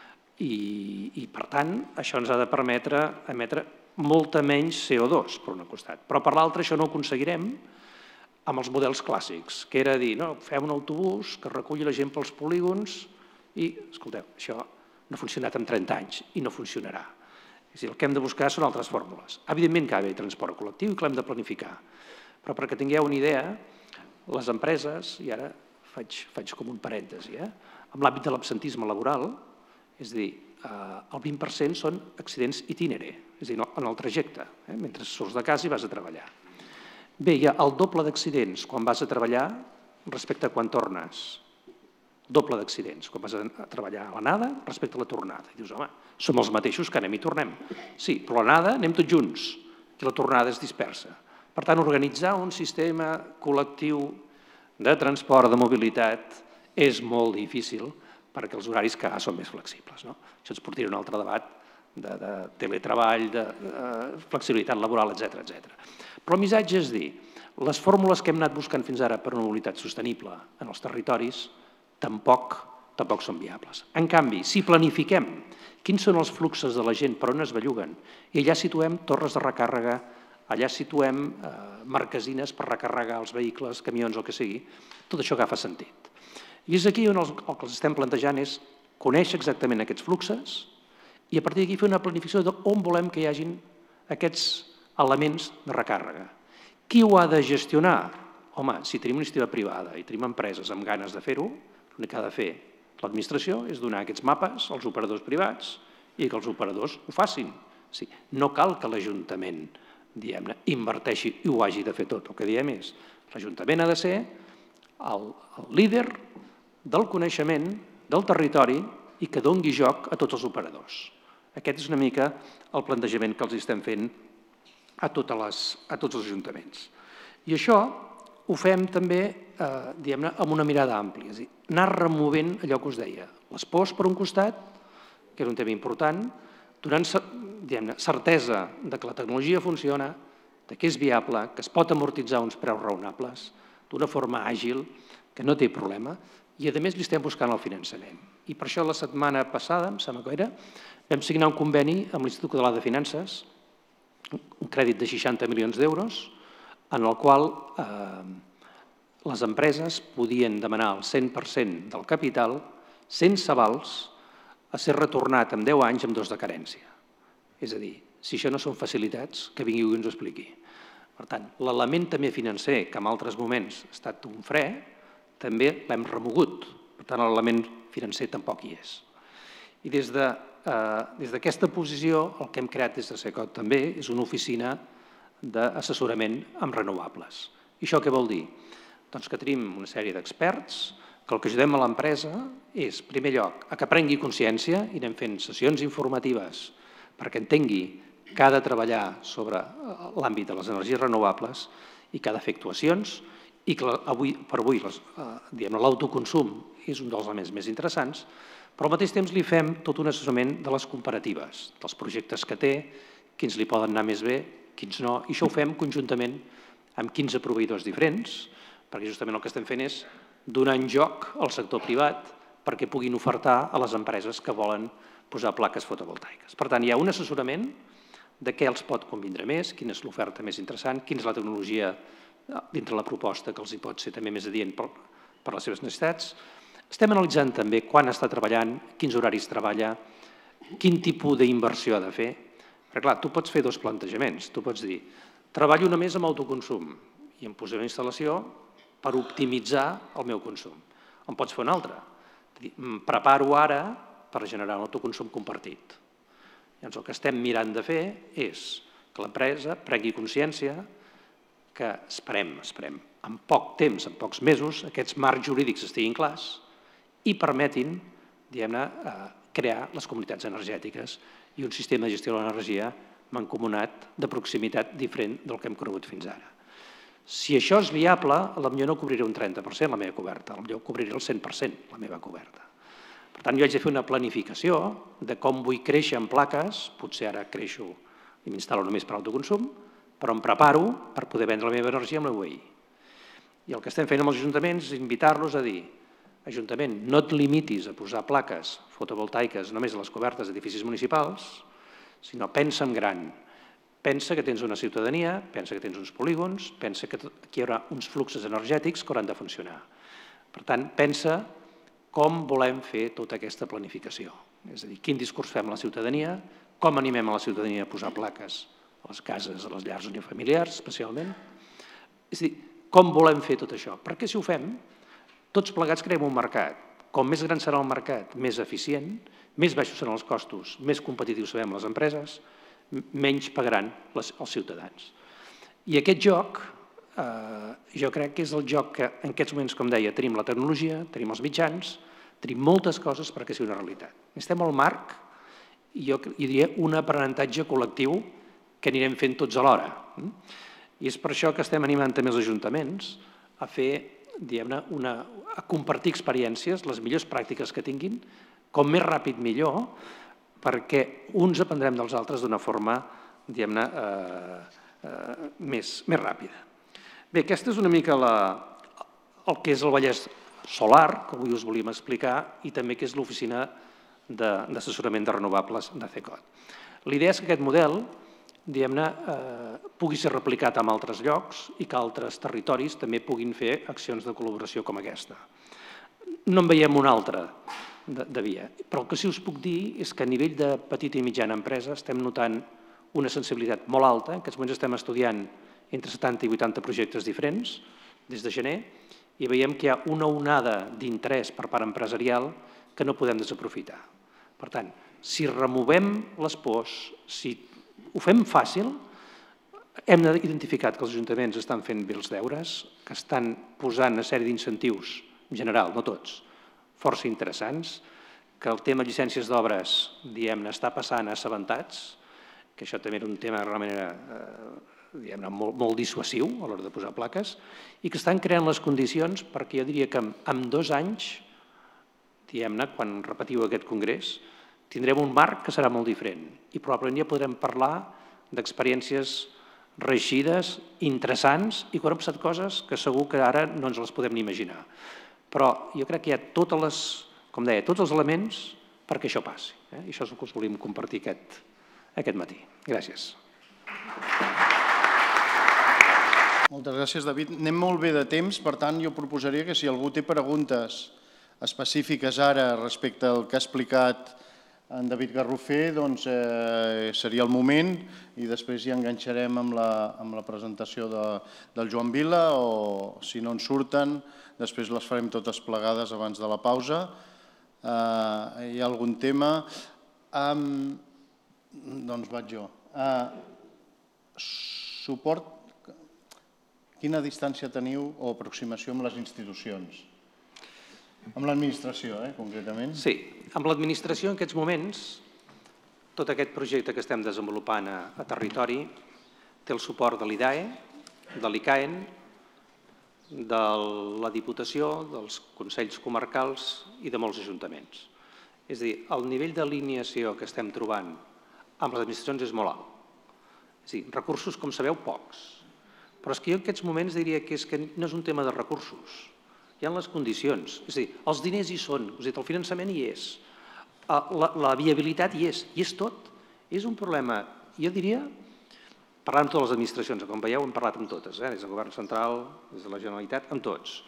i, per tant, això ens ha de permetre emetre molta menys C O dos, per un costat. Però per l'altre això no ho aconseguirem amb els models clàssics, que era dir, no, fem un autobús que reculli la gent pels polígons i, escolteu, això no ha funcionat en trenta anys i no funcionarà. És a dir, el que hem de buscar són altres fórmules. Evidentment que ha d'haver transport col·lectiu i que l'hem de planificar. Però perquè tingueu una idea, les empreses, i ara faig com un parèntesi, en l'àmbit de l'absentisme laboral, és a dir, el vint per cent són accidents itinere, és a dir, en el trajecte, mentre surts de casa i vas a treballar. Bé, hi ha el doble d'accidents quan vas a treballar respecte a quan tornes. Doble d'accidents, quan vas a treballar a l'anada respecte a la tornada. I dius, home, som els mateixos que anem i tornem. Sí, però a l'anada anem tots junts i la tornada es dispersa. Per tant, organitzar un sistema col·lectiu de transport, de mobilitat, és molt difícil perquè els horaris cada vegada són més flexibles. Això ens portaria a un altre debat de teletreball, de flexibilitat laboral, etcètera. Però el missatge és dir, les fórmules que hem anat buscant fins ara per a una mobilitat sostenible en els territoris tampoc són viables. En canvi, si planifiquem quins són els fluxos de la gent per on es belluguen i allà situem torres de recàrrega, allà situem marquesines per recarregar els vehicles, camions o el que sigui, tot això agafa sentit. I és aquí on el que els estem plantejant és conèixer exactament aquests fluxos i a partir d'aquí fer una planificació d'on volem que hi hagin aquests elements de recàrrega. Qui ho ha de gestionar? Home, si tenim una iniciativa privada i tenim empreses amb ganes de fer-ho, l'únic que ha de fer l'administració és donar aquests mapes als operadors privats i que els operadors ho facin. No cal que l'Ajuntament inverteixi i ho hagi de fer tot. El que diem és que l'Ajuntament ha de ser el líder del coneixement del territori i que doni joc a tots els operadors. Aquest és una mica el plantejament que els estem fent a tots els ajuntaments. I això ho fem també amb una mirada àmplia, és a dir, anar removent allò que us deia, les pors per un costat, que és un tema important, donant certesa que la tecnologia funciona, que és viable, que es pot amortitzar uns preus raonables, d'una forma àgil, que no té problema, I, a més, li estem buscant el finançament. I per això la setmana passada, em sembla que era, vam signar un conveni amb l'Institut Català de Finances, un crèdit de seixanta milions d'euros, en el qual les empreses podien demanar el cent per cent del capital sense avals a ser retornat en deu anys amb dos de carència. És a dir, si això no són facilitats, que vingui i ens ho expliqui. Per tant, l'element també financer, que en altres moments ha estat un fre, també l'hem remogut. Per tant, l'element financer tampoc hi és. I des d'aquesta posició, el que hem creat des de SECOT també és una oficina d'assessorament amb renovables. I això què vol dir? Doncs que tenim una sèrie d'experts que el que ajudem a l'empresa és, en primer lloc, a que prengui consciència i anem fent sessions informatives perquè entengui que ha de treballar sobre l'àmbit de les energies renovables i que ha de fer actuacions i que per avui l'autoconsum és un dels elements més interessants, però al mateix temps li fem tot un assessorament de les comparatives, dels projectes que té, quins li poden anar més bé, quins no, i això ho fem conjuntament amb quinze proveïdors diferents, perquè justament el que estem fent és donar en joc al sector privat perquè puguin ofertar a les empreses que volen posar plaques fotovoltaiques. Per tant, hi ha un assessorament de què els pot convindre més, quina és l'oferta més interessant, quina és la tecnologia dintre la proposta que els hi pot ser també més adient per les seves necessitats. Estem analitzant també quan està treballant, quins horaris treballa, quin tipus d'inversió ha de fer. Perquè, clar, tu pots fer dos plantejaments. Tu pots dir, treballo només amb autoconsum i em posaré una instal·lació per optimitzar el meu consum. En pots fer una altra. Em preparo ara per generar un autoconsum compartit. Llavors, el que estem mirant de fer és que l'empresa prengui consciència que esperem, esperem, en poc temps, en pocs mesos, aquests marcs jurídics estiguin clars i permetin, diguem-ne, crear les comunitats energètiques i un sistema de gestió de l'energia mancomunat de proximitat diferent del que hem conegut fins ara. Si això és viable, potser no cobriré un trenta per cent la meva coberta, potser cobriré el cent per cent la meva coberta. Per tant, jo haig de fer una planificació de com vull créixer en plaques, potser ara creixo i m'instal·lo només per autoconsum, però em preparo per poder vendre la meva energia amb l'U E I. I el que estem fent amb els ajuntaments és invitar-los a dir, Ajuntament, no et limitis a posar plaques fotovoltaiques només a les cobertes d'edificis municipals, sinó pensa en gran. Pensa que tens una ciutadania, pensa que tens uns polígons, pensa que hi haurà uns fluxos energètics que hauran de funcionar. Per tant, pensa com volem fer tota aquesta planificació. És a dir, quin discurs fem a la ciutadania, com animem a la ciutadania a posar plaques a les cases, a les llars unifamiliars, especialment. És a dir, com volem fer tot això? Perquè si ho fem, tots plegats creem un mercat. Com més gran serà el mercat, més eficient, més baixos seran els costos, més competitius serem les empreses, menys pagaran els ciutadans. I aquest joc, jo crec que és el joc que en aquests moments, com deia, tenim la tecnologia, tenim els mitjans, tenim moltes coses perquè sigui una realitat. Necessitem el marc i jo diria un aprenentatge col·lectiu que anirem fent tots alhora. I és per això que estem animant també els ajuntaments a fer, diguem-ne, a compartir experiències, les millors pràctiques que tinguin, com més ràpid millor, perquè uns aprendrem dels altres d'una forma, diguem-ne, més ràpida. Bé, aquesta és una mica el que és el Vallès Solar, que avui us volíem explicar, i també que és l'oficina d'assessorament de renovables de SECOT. La idea és que aquest model, diguem-ne, pugui ser replicat en altres llocs i que altres territoris també puguin fer accions de col·laboració com aquesta. No en veiem una altra de via, però el que sí us puc dir és que a nivell de petita i mitjana empresa estem notant una sensibilitat molt alta. En aquests moments estem estudiant entre setanta i vuitanta projectes diferents des de gener i veiem que hi ha una onada d'interès per part empresarial que no podem desaprofitar. Per tant, si removem les pors, si ho fem fàcil, hem identificat que els ajuntaments estan fent bé els deures, que estan posant una sèrie d'incentius, en general, no tots, força interessants, que el tema llicències d'obres, diguem-ne, està passant a assabentats, que això també era un tema realment molt dissuasiu a l'hora de posar plaques, i que estan creant les condicions perquè jo diria que en dos anys, diguem-ne, quan repetiu aquest congrés, tindrem un marc que serà molt diferent i probablement ja podrem parlar d'experiències reeixides, interessants i que haurem passat coses que segur que ara no ens les podem ni imaginar. Però jo crec que hi ha totes les, com deia, tots els elements perquè això passi. I això és el que us volíem compartir aquest matí. Gràcies. Moltes gràcies, David. Anem molt bé de temps, per tant, jo proposaria que si algú té preguntes específiques ara respecte al que ha explicat en David Garrofer, doncs seria el moment i després ja enganxarem amb la presentació del Joan Vila o, si no en surten, després les farem totes plegades abans de la pausa. Hi ha algun tema? Doncs vaig jo. Suport, quina distància teniu o aproximació amb les institucions? Amb l'administració, concretament? Sí, amb l'administració en aquests moments, tot aquest projecte que estem desenvolupant a territori té el suport de l'I D A E, de l'I C A E N, de la Diputació, dels Consells Comarcals i de molts ajuntaments. És a dir, el nivell d'alineació que estem trobant amb les administracions és molt alt. És a dir, recursos, com sabeu, pocs. Però és que jo en aquests moments diria que no és un tema de recursos. Hi ha les condicions, és a dir, els diners hi són, és a dir, el finançament hi és, la viabilitat hi és, hi és tot. És un problema, jo diria, parlant amb totes les administracions, com veieu hem parlat amb totes, des del govern central, des de la Generalitat, amb tots.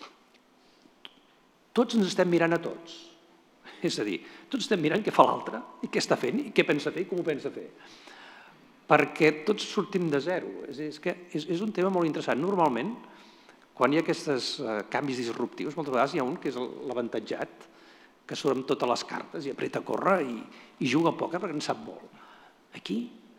Tots ens estem mirant a tots, és a dir, tots estem mirant què fa l'altre, i què està fent, i què pensa fer, i com ho pensa fer. Perquè tots sortim de zero, és un tema molt interessant. Normalment, quan hi ha aquests canvis disruptius, moltes vegades hi ha un que és l'avantatjat, que surt amb totes les cartes i apreta a córrer i juga a pòquer perquè en sap molt. Aquí,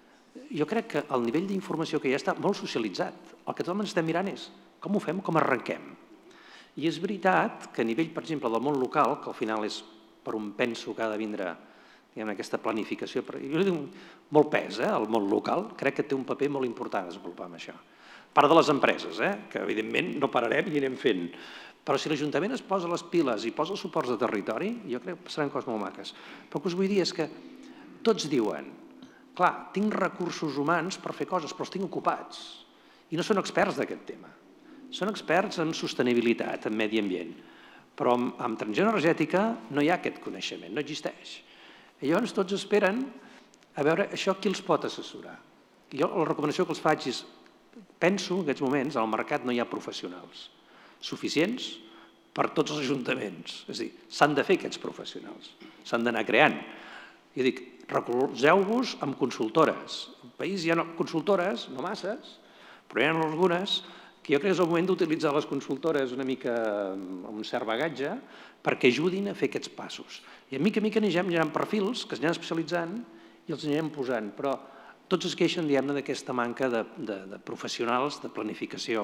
jo crec que el nivell d'informació que hi ha està molt socialitzat. El que tothom ens estem mirant és com ho fem, com arrenquem. I és veritat que a nivell, per exemple, del món local, que al final és per on penso que ha de vindre aquesta planificació, jo li dono molt pes al món local, crec que té un paper molt important a desenvolupar amb això. Part de les empreses, que evidentment no pararem i anem fent. Però si l'Ajuntament es posa les piles i posa els suports de territori, jo crec que seran coses molt maques. Però el que us vull dir és que tots diuen, clar, tinc recursos humans per fer coses, però els tinc ocupats. I no són experts d'aquest tema. Són experts en sostenibilitat, en medi ambient. Però en transició energètica no hi ha aquest coneixement, no existeix. I llavors tots esperen a veure això qui els pot assessorar. Jo la recomanació que els faig és penso que en aquests moments al mercat no hi ha professionals suficients per tots els ajuntaments. És a dir, s'han de fer aquests professionals, s'han d'anar creant. Jo dic, recolzeu-vos amb consultores. Al país hi ha consultores, no masses, però hi ha algunes que jo crec que és el moment d'utilitzar les consultores una mica amb un cert bagatge perquè ajudin a fer aquests passos. I a mica a mica anirem generant perfils que es aniran especialitzant i els anirem posant, però tots es queixen, diguem-ne, d'aquesta manca de professionals, de planificació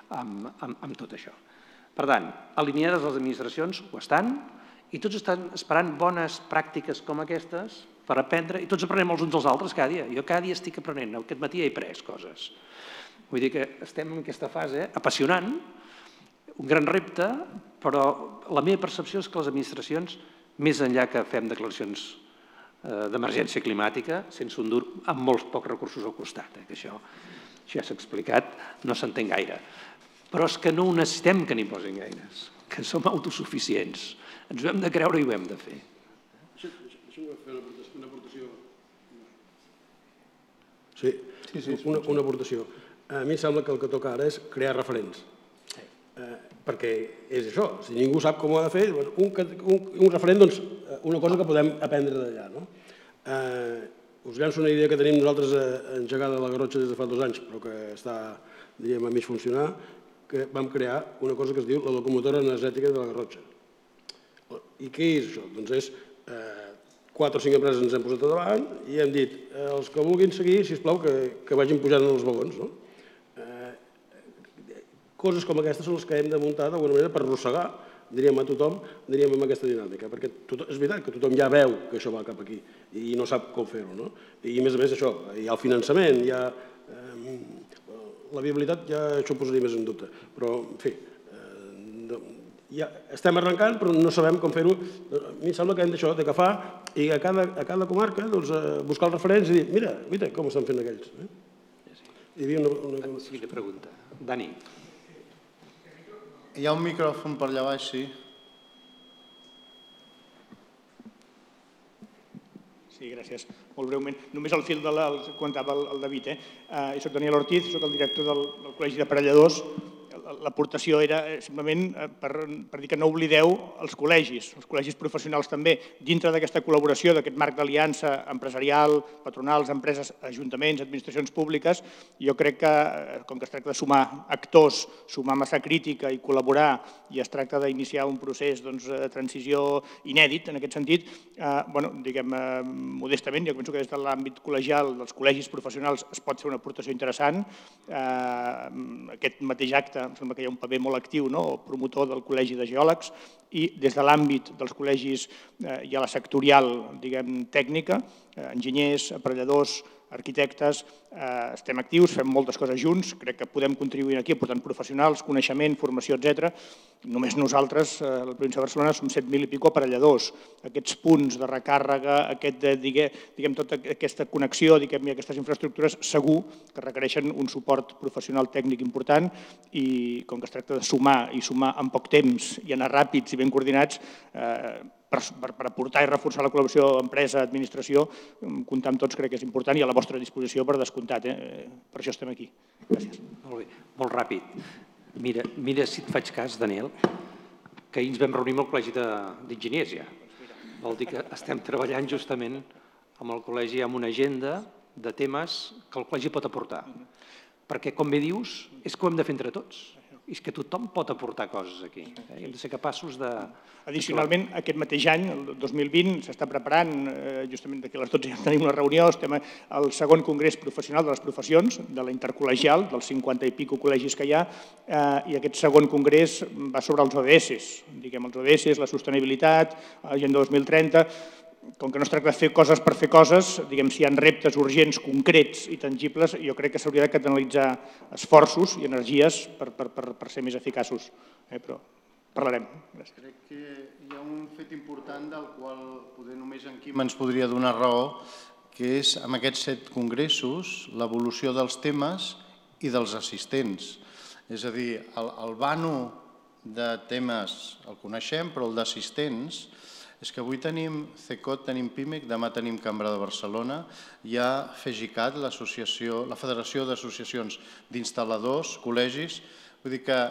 amb tot això. Per tant, alineades les administracions ho estan i tots estan esperant bones pràctiques com aquestes per aprendre, i tots aprenem els uns dels altres cada dia. Jo cada dia estic aprenent, aquest matí he après coses. Vull dir que estem en aquesta fase apassionant, un gran repte, però la meva percepció és que les administracions, més enllà que fem declaracions d'emergència climàtica, sense un dur, amb molts pocs recursos al costat, que això ja s'ha explicat, no s'entén gaire. Però és que no ho necessitem que n'hi posin gaires, que som autosuficients. Ens ho hem de creure i ho hem de fer. Deixa'm fer una aportació. Sí, una aportació. A mi em sembla que el que toca ara és crear referents. Perquè és això, si ningú sap com ho ha de fer, un referent, doncs, una cosa que podem aprendre d'allà. Us llanço una idea que tenim nosaltres engegada a la Garrotxa des de fa dos anys, però que està, diríem, a mig funcionar, que vam crear una cosa que es diu la locomotora energètica de la Garrotxa. I què és això? Doncs és, quatre o cinc empreses ens hem posat a davant i hem dit, els que vulguin seguir, sisplau, que vagin pujant en els vagons, no? Coses com aquestes són les que hem de muntar d'alguna manera per arrossegar, diríem a tothom, diríem amb aquesta dinàmica, perquè és veritat que tothom ja veu que això va cap aquí i no sap com fer-ho, no? I a més a més això, hi ha el finançament, hi ha la viabilitat, ja això ho posaria més en dubte, però en fi, estem arrencant però no sabem com fer-ho. A mi em sembla que hem d'això, d'agafar i a cada comarca buscar els referents i dir, mira, mira com estan fent aquells. Hi havia una... Següent pregunta. Dani. Hi ha un micròfon per allà baix, sí. Sí, gràcies. Molt breument. Només al fil del que comentava el David. Jo soc Daniel Ortiz, soc el director del Col·legi d'Aparelladors. L'aportació era simplement per dir que no oblideu els col·legis, els col·legis professionals també, dintre d'aquesta col·laboració, d'aquest marc d'aliança empresarial, patronals, empreses, ajuntaments, administracions públiques. Jo crec que, com que es tracta de sumar actors, sumar massa crítica i col·laborar, i es tracta d'iniciar un procés de transició inèdit en aquest sentit, diguem, modestament, jo penso que des de l'àmbit col·legial dels col·legis professionals es pot fer una aportació interessant. Aquest mateix acte, em sembla que hi ha un paper molt actiu, promotor del Col·legi de Geòlegs, i des de l'àmbit dels col·legis i a la sectorial, diguem, tècnica, enginyers, aparelladors, arquitectes, estem actius, fem moltes coses junts, crec que podem contribuir aquí aportant professionals, coneixement, formació, etcètera. Només nosaltres, a la província de Barcelona, som set mil i pico aparelladors. Aquests punts de recàrrega, diguem, tota aquesta connexió i aquestes infraestructures segur que requereixen un suport professional tècnic important i com que es tracta de sumar i sumar en poc temps i anar ràpids i ben coordinats, per aportar i reforçar la col·laboració empresa-administració, comptar amb tots crec que és important i a la vostra disposició per descomptat. Per això estem aquí. Gràcies. Molt bé, molt ràpid. Mira si et faig cas, Daniel, que ahir ens vam reunir amb el Col·legi d'Enginyers ja. Vol dir que estem treballant justament amb el col·legi amb una agenda de temes que el col·legi pot aportar. Perquè, com bé dius, és que ho hem de fer entre tots. És que tothom pot aportar coses aquí. Hem de ser capaços de... Addicionalment, aquest mateix any, el dos mil vint, s'està preparant, justament d'aquí a les dotze ja tenim una reunió, estem al segon congrés professional de les professions, de la intercol·legial, dels cinquanta i pico col·legis que hi ha, i aquest segon congrés va sobre els O D S, diguem, els O D S, la sostenibilitat, l'Agenda dos mil trenta... Com que no es tracta de fer coses per fer coses, diguem, si hi ha reptes urgents, concrets i tangibles, jo crec que s'hauria de canalitzar esforços i energies per ser més eficaços. Però parlarem. Crec que hi ha un fet important del qual poder només en Quim ens podria donar raó, que és, amb aquests set congressos, l'evolució dels temes i dels assistents. És a dir, el vano de temes el coneixem, però el d'assistents és que avui tenim C E C O T, tenim PIMEC, demà tenim Cambra de Barcelona, hi ha FEGICAT, la Federació d'Associacions d'Instal·ladors, col·legis, vull dir que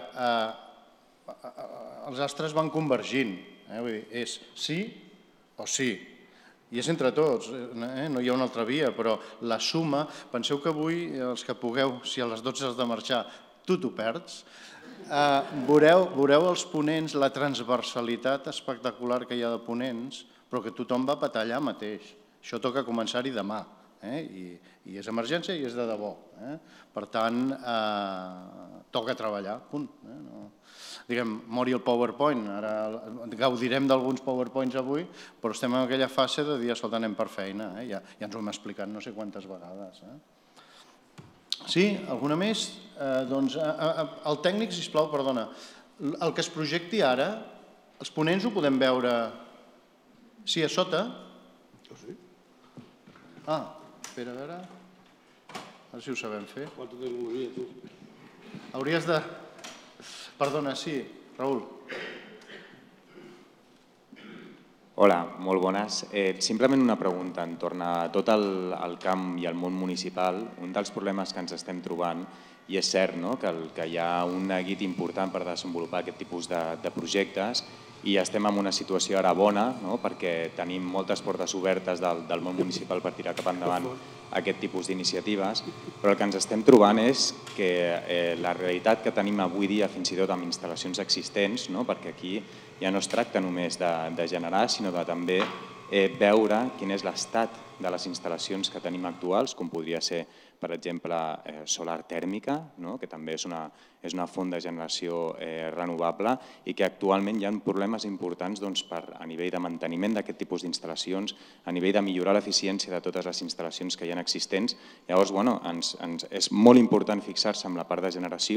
els astres van convergint, és sí o sí, i és entre tots, no hi ha una altra via, però la suma, penseu que avui, els que pugueu, si a les dotze has de marxar, tu t'ho perds, veureu els ponents, la transversalitat espectacular que hi ha de ponents, però que tothom va patar allà mateix. Això toca començar-hi demà, i és emergència i és de debò. Per tant, toca treballar, punt. Diguem, mori el PowerPoint, ara gaudirem d'alguns PowerPoints avui, però estem en aquella fase de dir, escolta, anem per feina, ja ens ho hem explicat no sé quantes vegades. Sí? Alguna més? Doncs el tècnic, sisplau, perdona, el que es projecti ara, els ponents ho podem veure, sí, a sota? Ah, espera, a veure, a veure si ho sabem fer. Quanta tecnologia, tu? Hauries de... Perdona, sí, Raül. Hola, molt bones. Simplement una pregunta entorn a tot el camp i el món municipal. Un dels problemes que ens estem trobant, i és cert que hi ha un neguit important per desenvolupar aquest tipus de projectes, i estem en una situació ara bona perquè tenim moltes portes obertes del món municipal per tirar cap endavant aquest tipus d'iniciatives, però el que ens estem trobant és que la realitat que tenim avui dia, fins i tot amb instal·lacions existents, perquè aquí ja no es tracta només de generar, sinó de també veure quin és l'estat de les instal·lacions que tenim actuals, com podria ser, per exemple, solar tèrmica, que també és una font de generació renovable i que actualment hi ha problemes importants a nivell de manteniment d'aquest tipus d'instal·lacions, a nivell de millorar l'eficiència de totes les instal·lacions que hi ha existents. Llavors, és molt important fixar-se en la part de generació,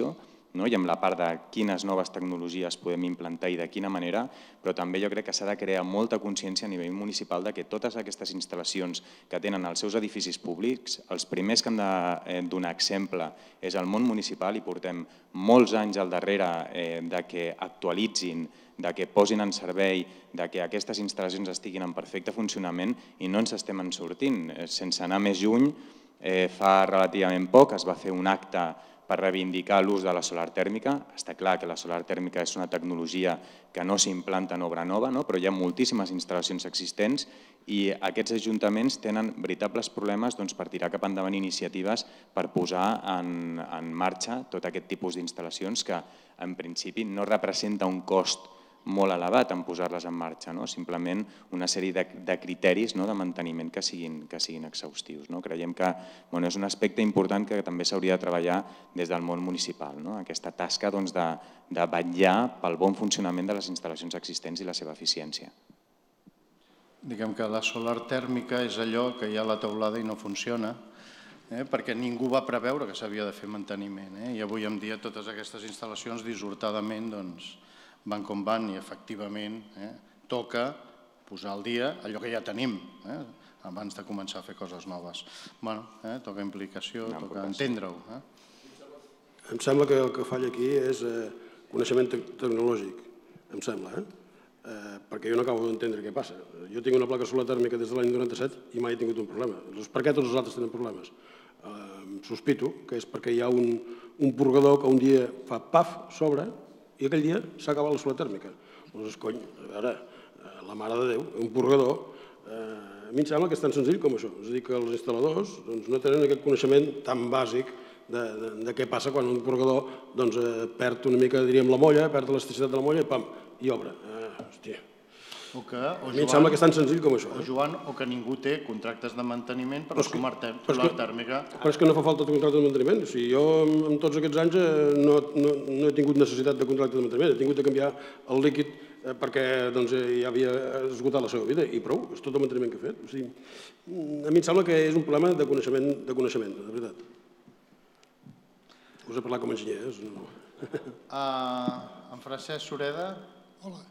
i amb la part de quines noves tecnologies podem implantar i de quina manera, però també jo crec que s'ha de crear molta consciència a nivell municipal de que totes aquestes instal·lacions que tenen els seus edificis públics, els primers que han de donar exemple és el món municipal i portem molts anys al darrere de que actualitzin, de que posin en servei, de que aquestes instal·lacions estiguin en perfecte funcionament i no ens estem en sortint. Sense anar més lluny, fa relativament poc es va fer un acte per reivindicar l'ús de la solar tèrmica. Està clar que la solar tèrmica és una tecnologia que no s'implanta en obra nova, però hi ha moltíssimes instal·lacions existents i aquests ajuntaments tenen veritables problemes per tirar cap endavant iniciatives per posar en marxa tot aquest tipus d'instal·lacions que en principi no representa un cost molt elevat en posar-les en marxa, simplement una sèrie de criteris de manteniment que siguin exhaustius. Creiem que és un aspecte important que també s'hauria de treballar des del món municipal, aquesta tasca de vetllar pel bon funcionament de les instal·lacions existents i la seva eficiència. Diguem que la solar tèrmica és allò que hi ha a la teulada i no funciona, perquè ningú va preveure que s'havia de fer manteniment. I avui en dia totes aquestes instal·lacions dissortadament van com van i efectivament toca posar al dia allò que ja tenim abans de començar a fer coses noves. Toca implicació, toca entendre-ho. Em sembla que el que falla aquí és coneixement tecnològic, em sembla, perquè jo no acabo d'entendre què passa. Jo tinc una placa solar tèrmica des de l'any noranta-set i mai he tingut un problema. Per què tots els altres tenen problemes? Sospito que és perquè hi ha un purgador que un dia fa paf, s'obre, i aquell dia s'ha acabat la solar tèrmica. Doncs, cony, a veure, la mare de Déu, un purgador, a mi em sembla que és tan senzill com això. És a dir, que els instal·ladors no tenen aquest coneixement tan bàsic de què passa quan un purgador perd una mica, diríem, la molla, perd l'elasticitat de la molla i pam, i obre. Hòstia. A mi em sembla que és tan senzill com això. O, Joan, o que ningú té contractes de manteniment per la solar tèrmica. Però és que no fa falta de contracte de manteniment. Jo, en tots aquests anys, no he tingut necessitat de contracte de manteniment. He tingut de canviar el líquid perquè ja havia esgotat la seva vida i prou, és tot el manteniment que he fet. A mi em sembla que és un problema de coneixement, de veritat. Us he parlat com a enginyer. En Francesc Sureda. Hola.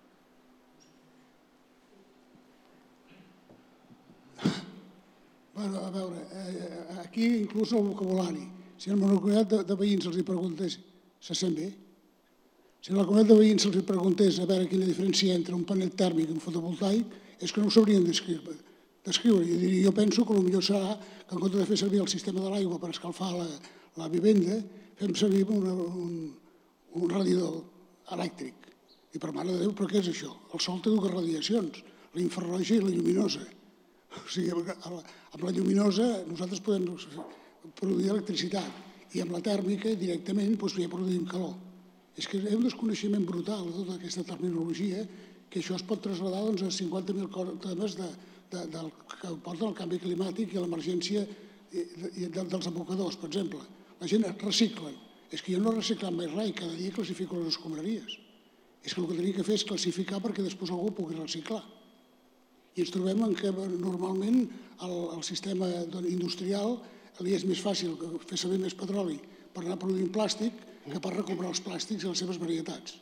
A veure, aquí inclús el vocabulari. Si en la comunitat de veïns els preguntés, se sent bé? Si en la comunitat de veïns els preguntés a veure quina diferència entre un panell tèrmic i un fotovoltaic, és que no ho sabrien descriure. Jo penso que potser serà que en compte de fer servir el sistema de l'aigua per escalfar la vivenda, fem servir un radiador elèctric. I per mare de Déu, però què és això? El sol té dues radiacions, la infraroja i la lluminosa. O sigui, amb la lluminosa nosaltres podem produir electricitat i amb la tèrmica directament ja produïm calor. És que hi ha un desconeixement brutal de tota aquesta terminologia que això es pot traslladar a cinquanta mil temes que porten al canvi climàtic i a l'emergència dels abocadors, per exemple. La gent reciclen. És que jo no he reciclat mai res i cada dia classifico les escombraries. És que el que tenia que fer és classificar perquè després algú pugui reciclar. I ens trobem que normalment al sistema industrial li és més fàcil fer servir més petroli per anar produint plàstic que per recuperar els plàstics i les seves varietats.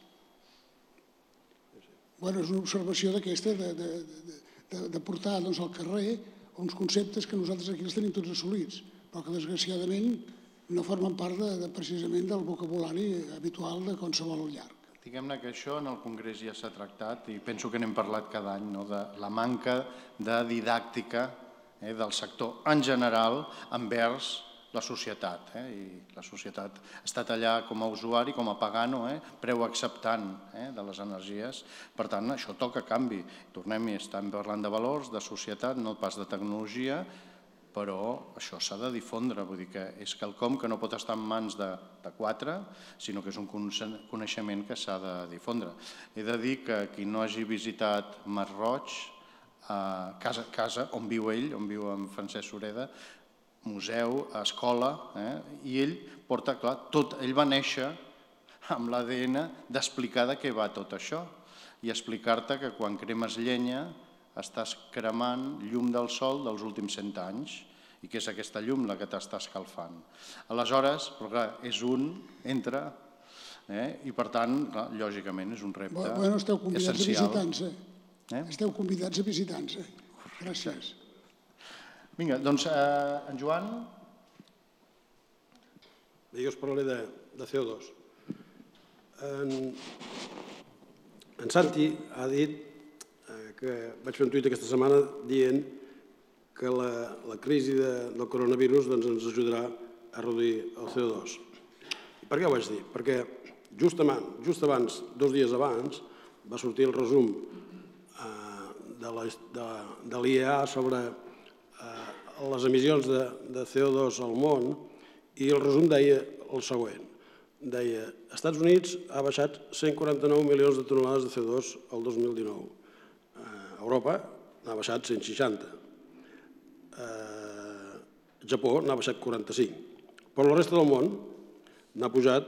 És una observació d'aquesta de portar al carrer uns conceptes que nosaltres aquí els tenim tots assolits, però que desgraciadament no formen part precisament del vocabulari habitual de qualsevol llarg. Diguem-ne que això en el Congrés ja s'ha tractat i penso que n'hem parlat cada any, de la manca de didàctica del sector en general envers la societat. I la societat ha estat allà com a usuari, com a pagano, preu acceptant de les energies. Per tant, això toca canvi. Tornem-hi, estem parlant de valors, de societat, no pas de tecnologia, però això s'ha de difondre, vull dir que és quelcom que no pot estar en mans de quatre, sinó que és un coneixement que s'ha de difondre. He de dir que qui no hagi visitat Masroig, casa on viu ell, on viu en Francesc Sureda, museu, escola, i ell porta, clar, tot, ell va néixer amb l'A D N d'explicar de què va tot això i explicar-te que quan cremes llenya estàs cremant llum del sol dels últims cent anys i que és aquesta llum la que t'està escalfant. Aleshores, però clar, és un entre I, per tant, lògicament, és un repte essencial. Bueno, esteu convidats a visitar-nos. Esteu convidats a visitar-nos. Gràcies. Vinga, doncs, en Joan... Jo us parlaré de C O dos. En Santi ha dit que vaig fer un tuit aquesta setmana dient que la crisi del coronavirus ens ajudarà a reduir el C O dos. Per què ho vaig dir? Perquè just abans, dos dies abans, va sortir el resum de l'I E A sobre les emissions de C O dos al món i el resum deia el següent. Deia, als Estats Units ha baixat cent quaranta-nou milions de tonelades de C O dos el dos mil dinou. A Europa n'ha baixat cent seixanta. A Japó n'ha baixat quaranta-cinc. Però la resta del món n'ha pujat...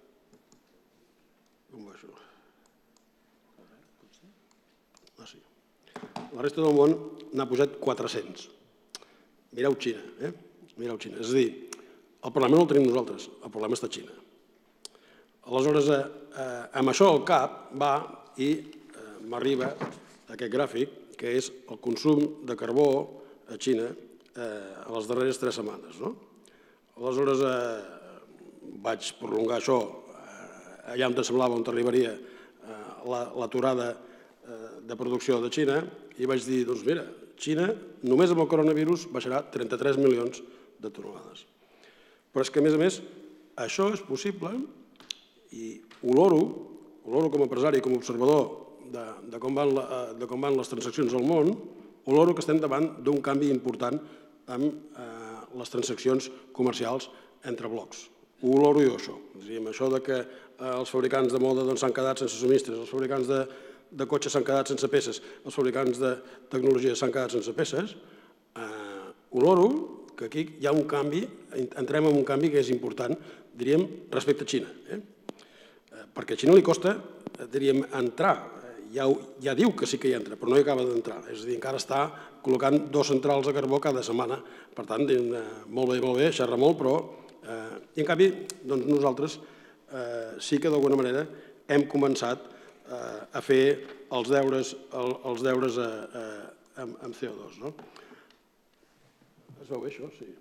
La resta del món n'ha pujat quatre-cents. Mireu Xina, eh? Mireu Xina. És a dir, el problema no el tenim nosaltres, el problema està a Xina. Aleshores, amb això al cap va i m'arriba aquest gràfic, que és el consum de carbó a Xina a les darreres tres setmanes. Aleshores, vaig prolongar això allà on em semblava on arribaria l'aturada de producció de Xina i vaig dir, doncs mira, Xina només amb el coronavirus baixarà trenta-tres milions de tonelades. Però és que, a més a més, això és possible i oloro, oloro com a empresari i com a observador de com van les transaccions al món, oloro que estem davant d'un canvi important amb les transaccions comercials entre blocs. Ho oloro jo, això. És a dir, amb això que els fabricants de moda s'han quedat sense subministres, els fabricants de cotxes s'han quedat sense peces, els fabricants de tecnologia s'han quedat sense peces, oloro que aquí hi ha un canvi, entrem en un canvi que és important, diríem, respecte a Xina. Perquè a Xina li costa, diríem, entrar. Ja diu que sí que hi entra, però no hi acaba d'entrar. És a dir, encara està col·locant dos centrals de carbó cada setmana. Per tant, molt bé, molt bé, xerra molt, però... I en canvi, nosaltres sí que d'alguna manera hem començat a fer els deures amb C O dos. Es veu bé això? Sí.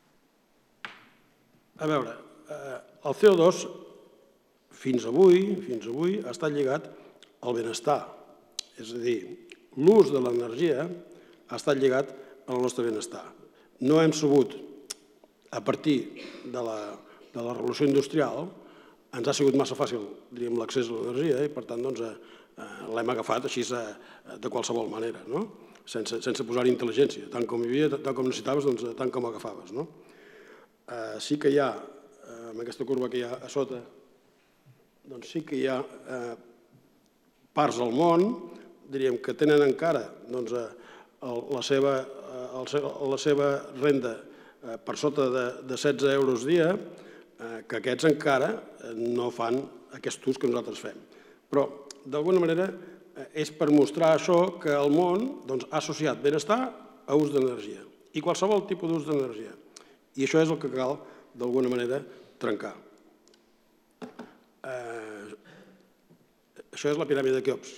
A veure, el C O dos fins avui fins avui ha estat lligat al benestar. És a dir, l'ús de l'energia ha estat lligat al nostre benestar. No hem sabut, a partir de la revolució industrial, ens ha sigut massa fàcil, diríem, l'accés a l'energia i, per tant, l'hem agafat així de qualsevol manera, sense posar-hi intel·ligència. Tant com hi havia, tant com necessitaves, tant com agafaves. Sí que hi ha, amb aquesta curva que hi ha a sota, doncs sí que hi ha parts del món, diríem, que tenen encara la seva renda per sota de setze euros dia, que aquests encara no fan aquest ús que nosaltres fem. Però, d'alguna manera, és per mostrar això que el món ha associat benestar a ús d'energia i qualsevol tipus d'ús d'energia. I això és el que cal, d'alguna manera, trencar. Això és la piràmide de Keops.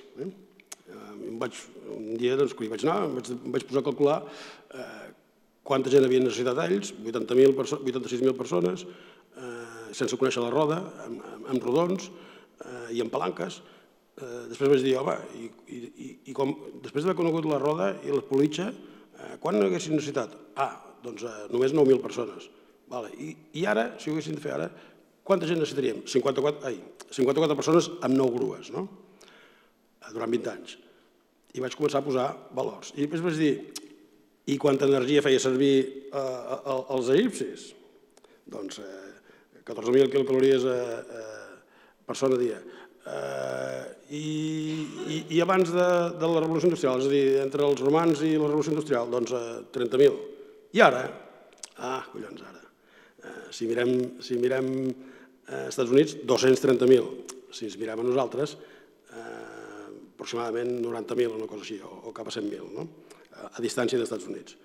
Un dia que hi vaig anar, em vaig posar a calcular quanta gent havien necessitat ells, vuitanta-sis mil persones, sense conèixer la roda, amb rodons i amb palanques. Després vaig dir, home, després d'haver conegut la roda i la politxa, quan n'haguessin necessitat? Ah, doncs només nou mil persones. I ara, si ho haguessin de fer ara, quanta gent necessitaríem? cinquanta-quatre persones amb nou grues, durant vint anys. I vaig començar a posar valors. I després vaig dir, i quanta energia feia servir els egipcis? Doncs catorze mil quilocalories per persona dia. I abans de la revolució industrial, és a dir, entre els romans i la revolució industrial, doncs trenta mil. I ara, ah, collons, ara, si mirem Estats Units, dos-cents trenta mil. Si ens mirem a nosaltres, aproximadament noranta mil, una cosa així, o cap a cent mil, a distància dels Estats Units.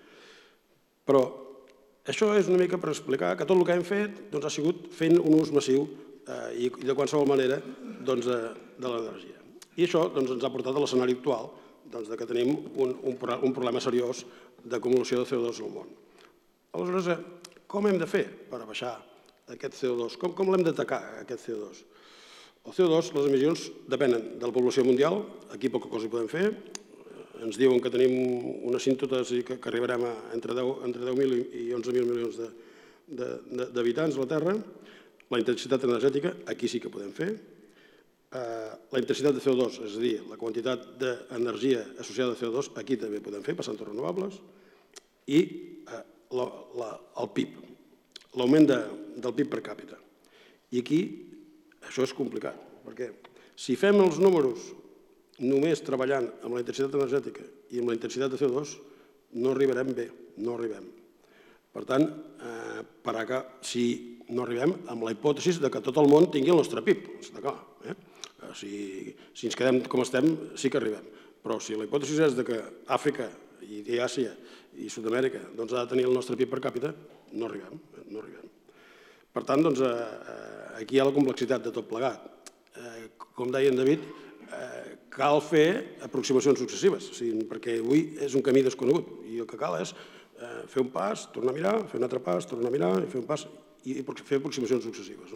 Però això és una mica per explicar que tot el que hem fet ha sigut fent un ús massiu i de qualsevol manera de l'energia. I això ens ha portat a l'escenari actual que tenim un problema seriós d'acumulació de C O dos al món. Aleshores, com hem de fer per baixar aquest C O dos? Com l'hem d'atacar, aquest C O dos? El C O dos, les emissions, depenen de la població mundial, aquí poca cosa hi podem fer, ens diuen que tenim una síntesi que arribarem a entre deu mil i onze mil milions d'habitants a la Terra. La intensitat energètica, aquí sí que podem fer. La intensitat de C O dos, és a dir, la quantitat d'energia associada a C O dos, aquí també podem fer, passant a renovables. I el P I B, l'augment del P I B per càpita. I aquí això és complicat, perquè si fem els números només treballant amb la intensitat energètica i amb la intensitat de C O dos, no arribarem bé, no arribem. Per tant, per acá, si no arribem amb la hipòtesi que tot el món tingui el nostre P I B, està clar. Si ens quedem com estem, sí que arribem. Però si la hipòtesi és que Àfrica i Àsia i Sud-amèrica ha de tenir el nostre P I B per càpita, no arribem. Per tant, aquí hi ha la complexitat de tot plegat. Com deia en David, cal fer aproximacions successives, perquè avui és un camí desconegut i el que cal és fer un pas, tornar a mirar, fer un altre pas, tornar a mirar, fer un pas i fer aproximacions successives.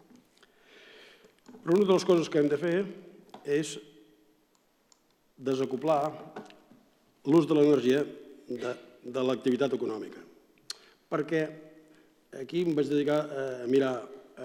Però una de les coses que hem de fer és desacoplar l'ús de l'energia de l'activitat econòmica. Perquè aquí em vaig dedicar a mirar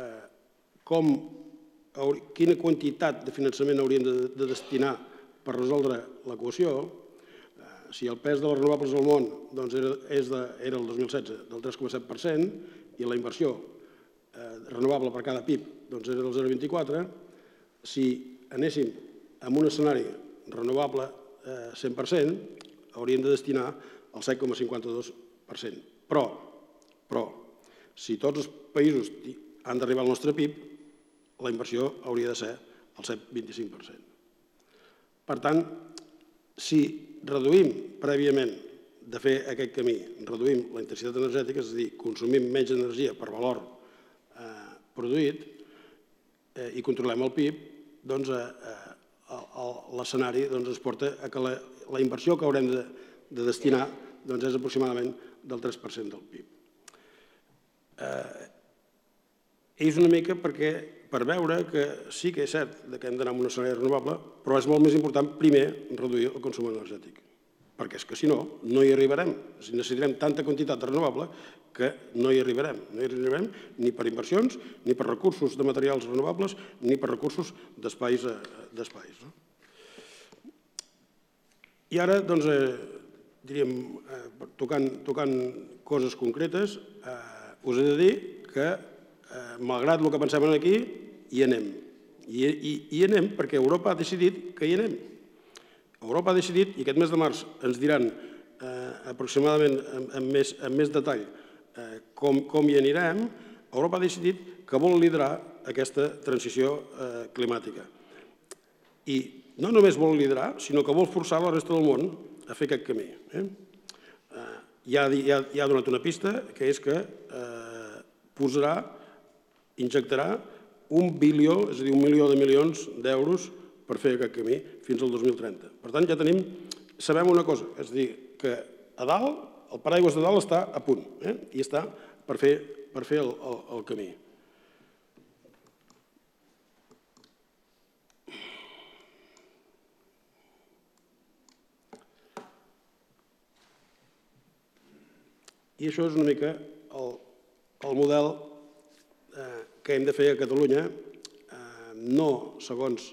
quina quantitat de finançament hauríem de destinar per resoldre l'equació. Si el pes de les renovables al món era el dos mil setze del tres coma set per cent i la inversió renovable per cada P I B era del zero coma vint-i-quatre, si anéssim a un escenari renovable cent per cent, hauríem de destinar el set coma cinquanta-dos per cent. Però, però, si tots els països han d'arribar al nostre P I B, la inversió hauria de ser el set coma vint-i-cinc per cent. Per tant, si reduïm prèviament de fer aquest camí, reduïm la intensitat energètica, és a dir, consumim menys energia per valor produït i controlem el P I B, doncs l'escenari ens porta a que la inversió que haurem de destinar és aproximadament del tres per cent del P I B. És una mica per veure que sí que és cert que hem d'anar a un escenari renovable, però és molt més important primer reduir el consum energètic. Perquè és que si no, no hi arribarem. Necessitarem tanta quantitat de renovable que no hi arribarem. No hi arribarem ni per inversions, ni per recursos de materials renovables, ni per recursos d'espais. I ara, doncs, diríem, tocant coses concretes, us he de dir que, malgrat el que pensem aquí, hi anem. I hi anem perquè Europa ha decidit que hi anem. Europa ha decidit, i aquest mes de març ens diran aproximadament amb més detall com hi anirem, Europa ha decidit que vol liderar aquesta transició climàtica. I no només vol liderar, sinó que vol forçar la resta del món a fer aquest camí. Ja ha donat una pista, que és que posarà, injectarà un bilió, és a dir, un milió de milions d'euros per fer aquest camí fins al dos mil trenta. Per tant, ja tenim, sabem una cosa, és a dir, que a dalt, el paraigües de dalt està a punt i està per fer el camí. I això és una mica el model que hem de fer a Catalunya, no segons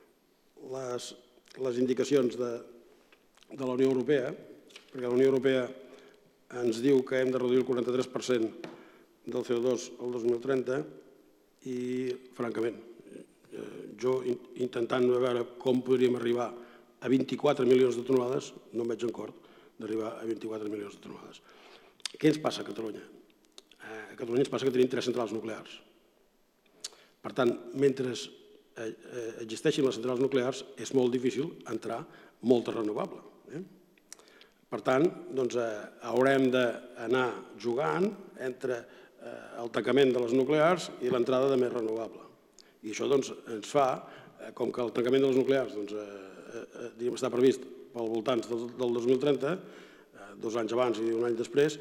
les indicacions de la Unió Europea, perquè la Unió Europea ens diu que hem de reduir el quaranta-tres per cent del C O dos al dos mil trenta i, francament, jo intentant veure com podríem arribar a vint-i-quatre milions de tonelades, no em veig en cort d'arribar a vint-i-quatre milions de tonelades. Què ens passa a Catalunya? A Catalunya ens passa que tenim tres centrals nuclears. Per tant, mentre existeixin les centrals nuclears, és molt difícil entrar molta renovable. Per tant, haurem d'anar jugant entre el tancament de les nuclears i l'entrada de més renovable. I això ens fa, com que el tancament de les nuclears està previst pel voltant del dos mil trenta, dos anys abans i un any després,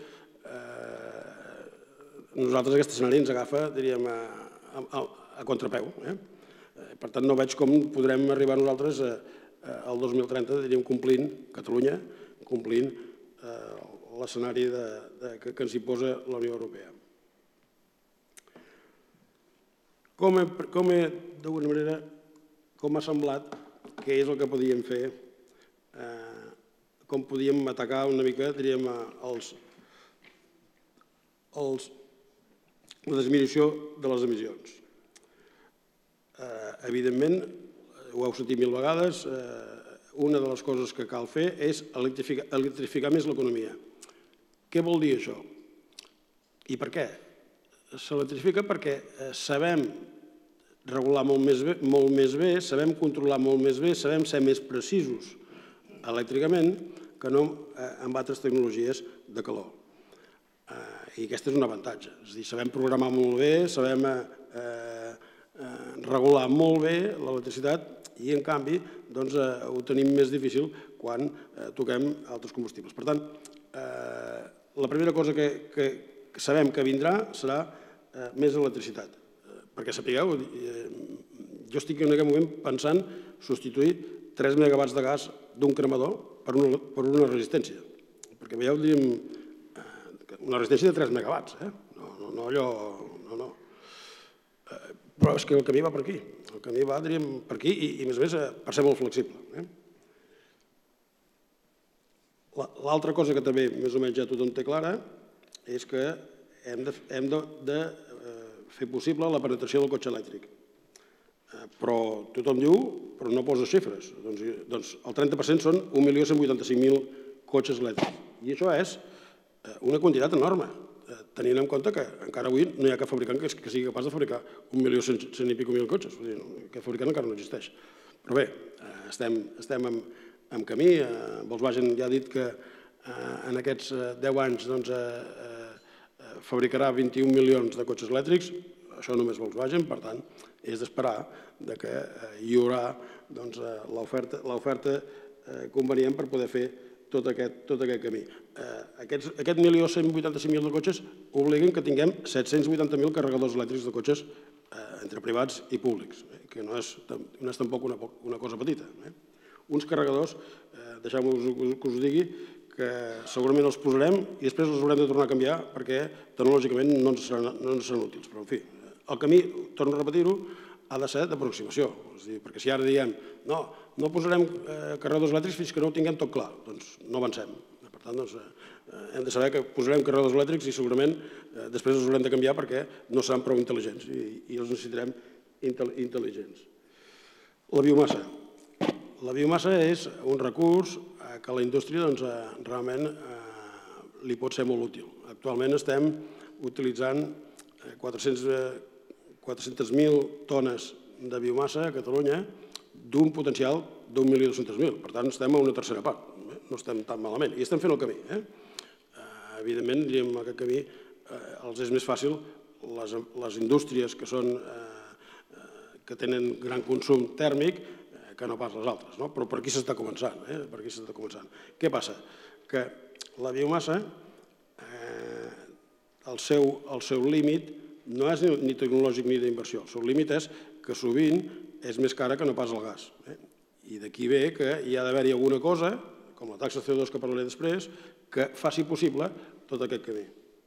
nosaltres aquest escenari ens agafa, diríem, a contrapeu. Per tant, no veig com podrem arribar nosaltres al dos mil trenta, diríem, complint, Catalunya, complint l'escenari que ens imposa la Unió Europea. Com he, d'alguna manera, com m'ha semblat que és el que podíem fer, com podíem atacar una mica, diríem, la disminució de les emissions. Evidentment, ho heu sentit mil vegades, una de les coses que cal fer és electrificar més l'economia. Què vol dir això? I per què? S'electrifica perquè sabem regular molt més bé, sabem controlar molt més bé, sabem ser més precisos elèctricament que no amb altres tecnologies de calor. I aquest és un avantatge. És a dir, sabem programar molt bé, sabem regular molt bé l'electricitat i, en canvi, ho tenim més difícil quan toquem altres combustibles. Per tant, la primera cosa que sabem que vindrà serà més electricitat. Perquè sapigueu, jo estic en aquest moment pensant substituir tres megawatts de gas d'un cremador per una resistència. Perquè veieu, diríem, una resistència de tres megawatts, no allò... Però és que el camí va per aquí. El camí va, diríem, per aquí i, a més a més, per ser molt flexible. L'altra cosa que també més o menys ja tothom té clara és que hem de fer possible la penetració del cotxe elèctric. Però tothom diu, però no posa xifres. Doncs el trenta per cent són un milió cent vuitanta-cinc mil cotxes elèctrics. I això és una quantitat enorme, tenint en compte que encara avui no hi ha cap fabricant que sigui capaç de fabricar un milió cent i pico mil cotxes. Aquest fabricant encara no existeix. Però bé, estem en camí. Volkswagen ja ha dit que en aquests deu anys fabricarà vint-i-un milions de cotxes elèctrics. Això només Volkswagen, per tant, és d'esperar que hi haurà l'oferta convenient per poder fer tot aquest camí. Aquest milió cent vuitanta-cinc mil de cotxes obliguen que tinguem set-cents vuitanta mil carregadors elèctrics de cotxes entre privats i públics, que no és tampoc una cosa petita. Uns carregadors, deixeu-me que us digui, que segurament els posarem i després els haurem de tornar a canviar perquè tecnològicament no ens seran útils. Però, en fi, el camí, torno a repetir-ho, ha de ser d'aproximació. Perquè si ara diem no, no posarem carregadors elèctrics fins que no ho tinguem tot clar, doncs no avancem. Per tant, hem de saber que posarem carregadors elèctrics i segurament després els haurem de canviar perquè no seran prou intel·ligents i els necessitarem intel·ligents. La biomassa. La biomassa és un recurs que a la indústria realment li pot ser molt útil. Actualment estem utilitzant quatre-centes mil tones de biomassa a Catalunya d'un potencial d'un milió dos-cents mil. Per tant, estem a una tercera part. No estem tan malament. I estem fent el camí. Evidentment, diríem, aquest camí els és més fàcil les indústries que tenen gran consum tèrmic que no pas les altres. Però per aquí s'està començant. Per aquí s'està començant. Què passa? Que la biomassa, el seu límit no és ni tecnològic ni d'inversió. El seu límit és que sovint és més cara que no pas el gas. I d'aquí ve que hi ha d'haver-hi alguna cosa, com la taxa C O dos que parlaré després, que faci possible tot aquest camí.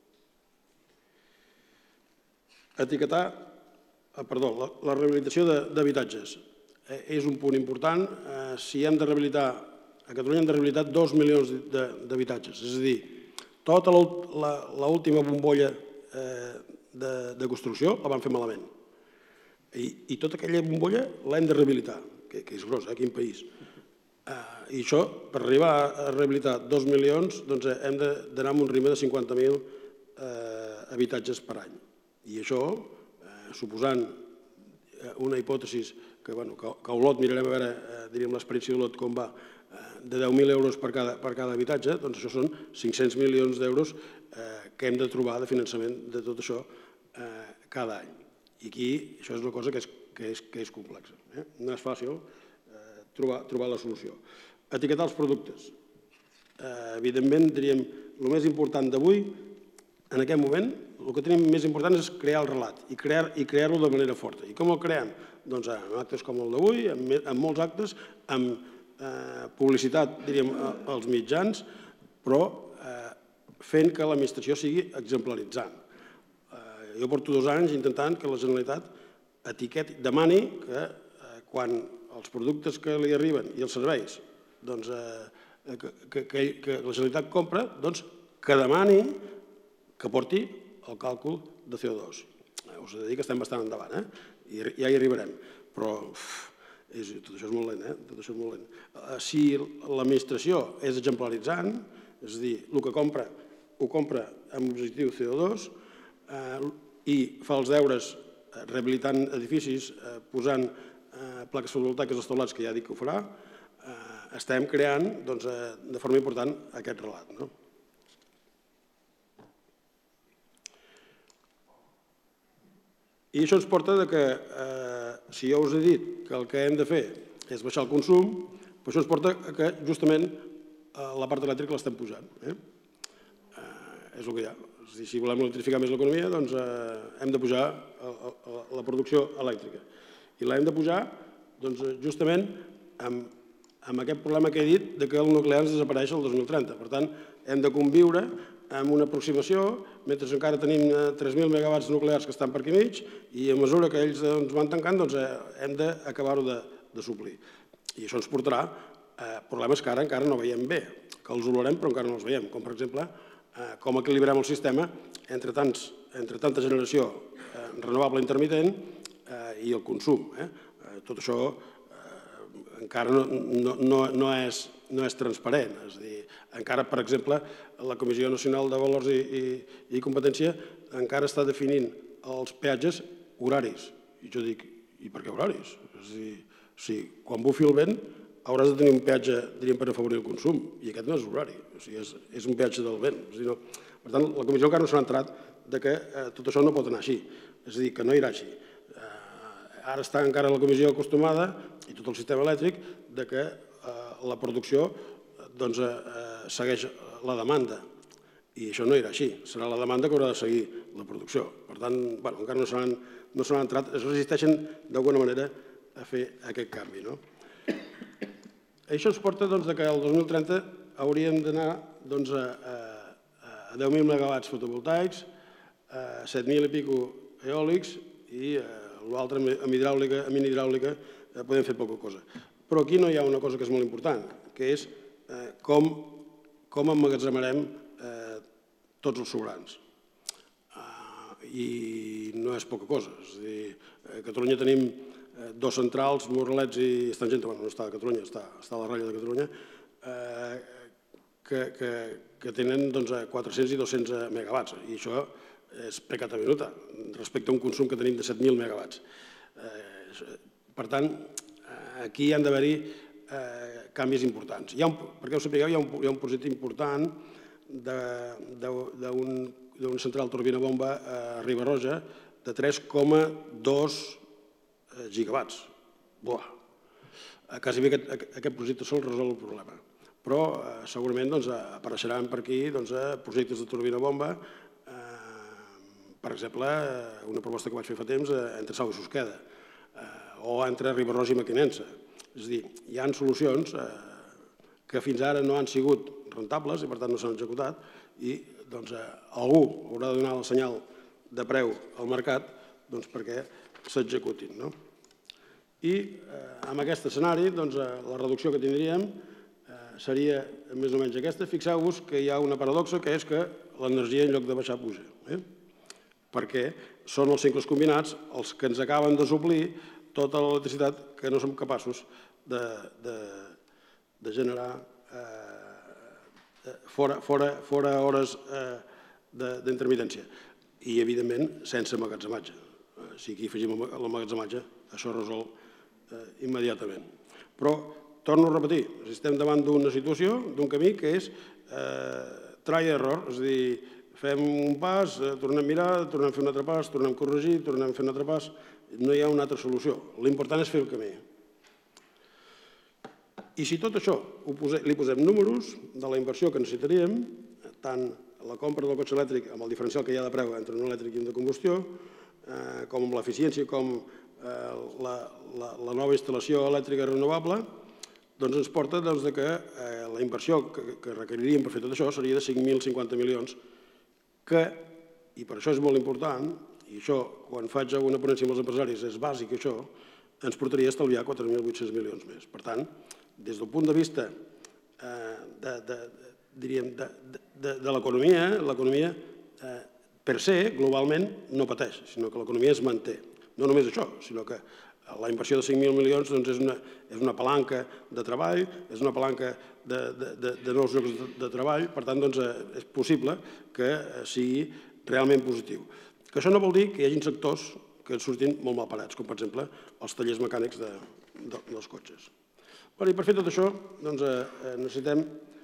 Etiquetar, perdó, la rehabilitació d'habitatges és un punt important. Si hem de rehabilitar, a Catalunya hem de rehabilitar dos milions d'habitatges. És a dir, tota l'última bombolla de construcció la van fer malament. I tota aquella bombolla l'hem de rehabilitar, que és grossa, quin país. I això, per arribar a rehabilitar dos milions, hem d'anar amb un ritme de cinquanta mil habitatges per any. I això, suposant una hipòtesi que a Olot mirarem a veure, diríem, l'experiència d'Olot com va, de deu mil euros per cada habitatge, doncs això són cinc-cents milions d'euros que hem de trobar de finançament de tot això cada any. I aquí això és una cosa que és que és complexa. No és fàcil trobar la solució. Etiquetar els productes. Evidentment, diríem, el més important d'avui, en aquest moment, el que tenim més important és crear el relat i crear-lo de manera forta. I com el creem? Doncs en actes com el d'avui, en molts actes, amb publicitat, diríem, als mitjans, però fent que l'administració sigui exemplaritzant. Jo porto dos anys intentant que la Generalitat etiqueti, demani que quan els productes que li arriben i els serveis que la Generalitat compra, doncs que demani que porti el càlcul de C O dos. Us he de dir que estem bastant endavant, i ja hi arribarem, però tot això és molt lent, eh? Tot això és molt lent. Si l'administració és exemplaritzant, és a dir, el que compra ho compra amb objectiu C O dos i fa els deures rehabilitant edificis, posant plaques fotovoltaiques als taulats, que ja dic que ho farà, estem creant de forma important aquest relat. I això ens porta que, si jo us he dit que el que hem de fer és baixar el consum, això ens porta que justament la part elèctrica l'estem pujant. És el que hi ha. Si volem electrificar més l'economia, doncs hem de pujar la producció elèctrica. I l'hem de pujar justament amb aquest problema que he dit que el nuclear ens desapareix el dos mil trenta. Per tant, hem de conviure amb una aproximació, mentre encara tenim tres mil megawatts nuclears que estan per aquí mig, i a mesura que ells ens van tancant hem d'acabar-ho de suplir. I això ens portarà a problemes que ara encara no veiem bé, que els olorem però encara no els veiem, com per exemple com equilibrem el sistema entre tanta generació renovable intermitent i el consum. Tot això encara no és transparent. És a dir, encara, per exemple, la Comissió Nacional de Valors i Competència encara està definint els peatges horaris. I jo dic, i per què horaris? És a dir, quan bufi el vent hauràs de tenir un peatge, diríem, per afavorir el consum, i aquest no és horari, és un peatge del vent. Per tant, la Comissió encara no s'ha entrat que tot això no pot anar així, és a dir, que no irà així. Ara està encara la Comissió acostumada, i tot el sistema elèctric, que la producció segueix la demanda, i això no irà així, serà la demanda que haurà de seguir la producció. Per tant, encara no s'han entrat, es resisteixen d'alguna manera a fer aquest canvi. Això ens porta que el dos mil trenta hauríem d'anar a deu mil megawatts fotovoltaics, a set mil i pico eòlics, i l'altre, amb hidràulica, amb hidràulica, podem fer poca cosa. Però aquí no hi ha una cosa que és molt important, que és com emmagatzemarem tots els sobrants. I no és poca cosa. És a dir, a Catalunya tenim dos centrals, Morralets i Estangenta, bueno, no està a Catalunya, està a la ratlla de Catalunya, que tenen quatre-cents i dos-cents megawatts, i això és peccata minuta respecte a un consum que tenim de set mil megawatts. Per tant, aquí han d'haver-hi canvis importants. Perquè ho sapigueu, hi ha un projecte important d'una central turbina bomba a Riba-roja de tres coma dos gigawatts. Quasi bé aquest projecte sol resol el problema. Però segurament apareixeran per aquí projectes de turbina bomba, per exemple, una proposta que vaig fer fa temps entre Sau i Susqueda, o entre Riba-roja i Mequinensa. És a dir, hi ha solucions que fins ara no han sigut rentables i per tant no s'han executat, i algú haurà de donar el senyal de preu al mercat perquè s'executin. I amb aquest escenari la reducció que tindríem seria més o menys aquesta. Fixeu-vos que hi ha una paradoxa, que és que l'energia en lloc de baixar puja, perquè són els cicles combinats els que ens acaben de suplir tota l'electricitat que no som capaços de generar fora hores d'intermitència. I, evidentment, sense emmagatzematge. Si aquí afegim l'emmagatzematge, això es resol immediatament. Però, torno a repetir, estem davant d'una situació, d'un camí que és try error, és a dir, fem un pas, tornem a mirar, tornem a fer un altre pas, tornem a corregir, tornem a fer un altre pas. No hi ha una altra solució. L'important és fer el camí. I si tot això li posem números de la inversió que necessitaríem, tant la compra del cotxe elèctric amb el diferencial que hi ha de preu entre un elèctric i un de combustió, com amb l'eficiència, com la nova instal·lació elèctrica renovable, doncs ens porta que la inversió que requeriríem per fer tot això seria de cinc mil cinquanta milions, que, i per això és molt important, i això, quan faig una ponència amb els empresaris, és bàsic això, ens portaria a estalviar quatre mil vuit-cents milions més. Per tant, des del punt de vista de l'economia, l'economia per se, globalment, no pateix, sinó que l'economia es manté. No només això, sinó que la inversió de cinc mil milions és una palanca de treball, és una palanca de nous llocs de treball, per tant, és possible que sigui realment positiu. Que això no vol dir que hi hagi sectors que surtin molt mal parats, com per exemple els tallers mecànics dels cotxes. I per fer tot això necessitem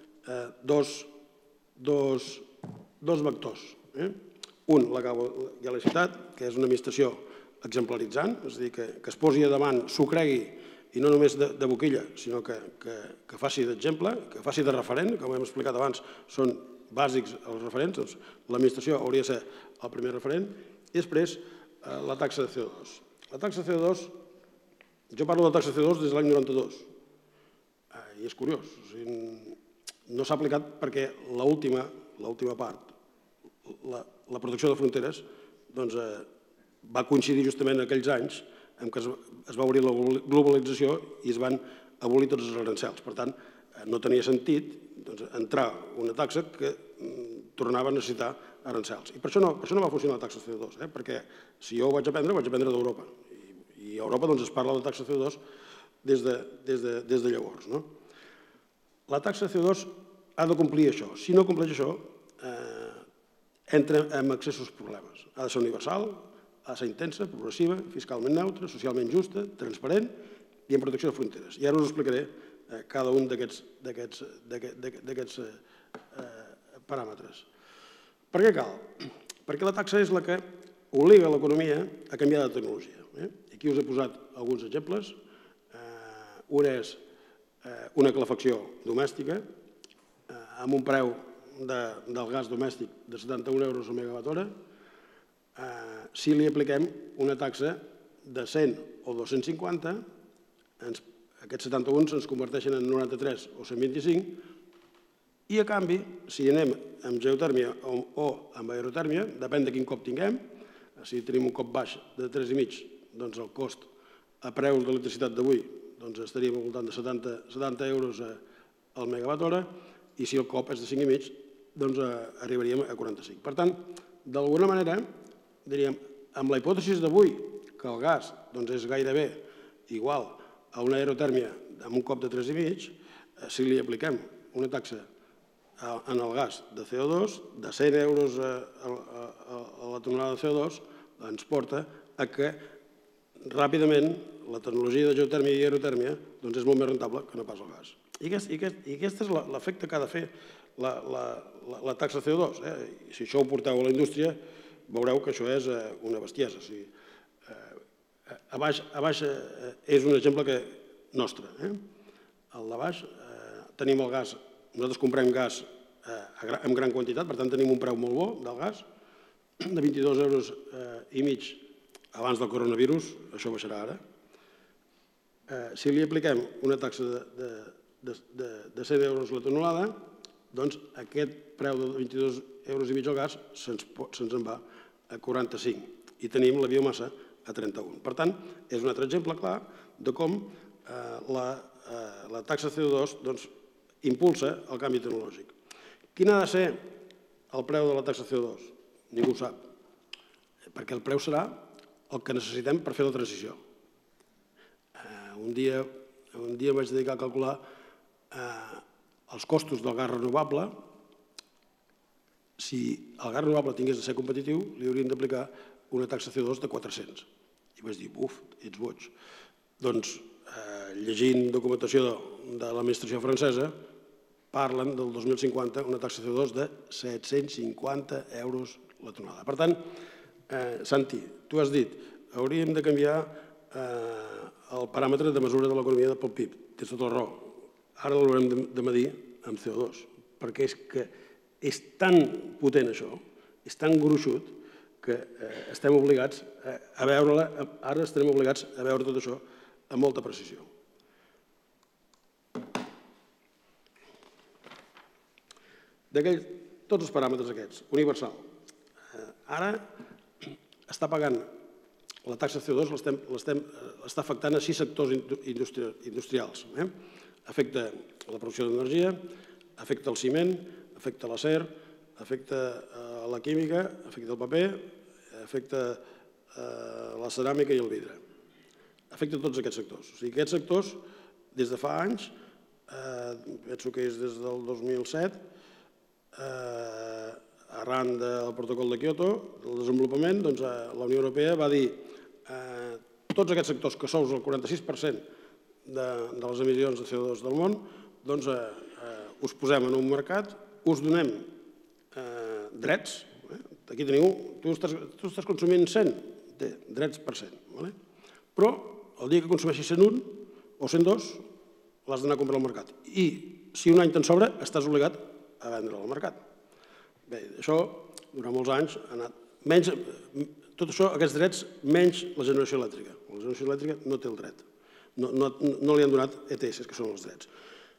dos vectors. Un, la Galicitat, que és una administració exemplaritzant, és a dir, que es posi a davant, s'ho cregui, i no només de boquilla, sinó que faci d'exemple, que faci de referent, com hem explicat abans, són bàsics els referents, doncs l'administració hauria de ser el primer referent, i després la taxa de C O dos. La taxa de C O dos, jo parlo de taxa de C O dos des de l'any noranta-dos, i és curiós, no s'ha aplicat perquè l'última part, la protecció de fronteres, va coincidir justament en aquells anys en què es va obrir la globalització i es van abolir tots els aranzels. Per tant, no tenia sentit entrar una taxa que tornava a necessitar aranzels. I per això no va funcionar la taxa C O dos, perquè si jo ho vaig aprendre, ho vaig aprendre d'Europa. I a Europa es parla de taxa C O dos des de llavors. La taxa C O dos ha de complir això. Si no compleix això, entra en excessos problemes. Ha de ser universal, ha de ser intensa, progressiva, fiscalment neutra, socialment justa, transparent i amb protecció de fronteres. I ara us explicaré cada un d'aquests paràmetres. Per què cal? Perquè la taxa és la que obliga l'economia a canviar de tecnologia. Aquí us he posat alguns exemples. Un és una calefacció domèstica amb un preu del gas domèstic de setanta-un euros a megawatt hora. Si li apliquem una taxa de cent o dos-cents cinquanta, aquests setanta-un se'ns converteixen en noranta-tres o cent vint-i-cinc, i a canvi, si anem amb geotèrmia o amb aerotèrmia, depèn de quin cop tinguem, si tenim un cop baix de tres i mig, doncs el cost a preus d'electricitat d'avui estaríem al voltant de setanta euros al megawatt hora, i si el cop és de cinc i mig, doncs arribaríem a quaranta-cinc. Per tant, d'alguna manera, diríem, amb la hipòtesi d'avui, que el gas és gairebé igual a una aerotèrmia amb un cop de tres i mig, si li apliquem una taxa en el gas de C O dos, de cent euros a la tonelada de C O dos, ens porta a que ràpidament la tecnologia de geotèrmia i aerotèrmia és molt més rentable que no pas el gas. I aquest és l'efecte que ha de fer la taxa de C O dos. Si això ho porteu a la indústria, veureu que això és una bestiesa. A baix és un exemple nostre. Al de baix tenim el gas, nosaltres comprem gas en gran quantitat, per tant tenim un preu molt bo del gas, de vint-i-dos euros i mig abans del coronavirus, això baixarà ara. Si li apliquem una taxa de cent euros la tonelada, doncs aquest preu de vint-i-dos euros i mig al gas se'ns en va a quaranta-cinc i tenim la biomassa a trenta-un. Per tant, és un altre exemple clar de com la taxa C O dos impulsa el canvi tecnològic. Quin ha de ser el preu de la taxa C O dos? Ningú ho sap, perquè el preu serà el que necessitem per fer la transició. Un dia em vaig dedicar a calcular els costos del gas renovable. Si el gas renovable tingués de ser competitiu, li hauríem d'aplicar una taxa C O dos de quatre-cents. I vaig dir, buf, ets boig. Doncs, llegint documentació de l'administració francesa, parlen del dos mil cinquanta una taxa C O dos de set-cents cinquanta euros la tonelada. Per tant, Santi, tu has dit, hauríem de canviar el paràmetre de mesura de l'economia pel P I B. Tens tota la raó. Ara l'haurem de medir amb C O dos, perquè és que és tan potent això, és tan gruixut, que estem obligats a veure-la, ara estarem obligats a veure tot això amb molta precisió. Tots els paràmetres aquests, universal. Ara està pagant la taxa C O dos, l'està afectant a sis sectors industrials. Afecta la producció d'energia, afecta el ciment, afecta l'acer, afecta la química, afecta el paper, afecta la ceràmica i el vidre. Afecta tots aquests sectors. O sigui, aquests sectors, des de fa anys, penso que és des del dos mil set, arran del protocol de Kyoto, del desenvolupament, la Unió Europea va dir tots aquests sectors que sous el quaranta-sis per cent de les emissions de C O dos del món, doncs us posem en un mercat, us donem drets, aquí teniu, tu estàs consumint cent, té drets per cent, però el dia que consumeixis cent un o cent dos l'has d'anar a comprar al mercat. I si un any te'n sobra, estàs obligat a vendre al mercat. Bé, això durant molts anys ha anat menys, tot això, aquests drets, menys la generació elèctrica. La generació elèctrica no té el dret. No li han donat E T S, que són els drets.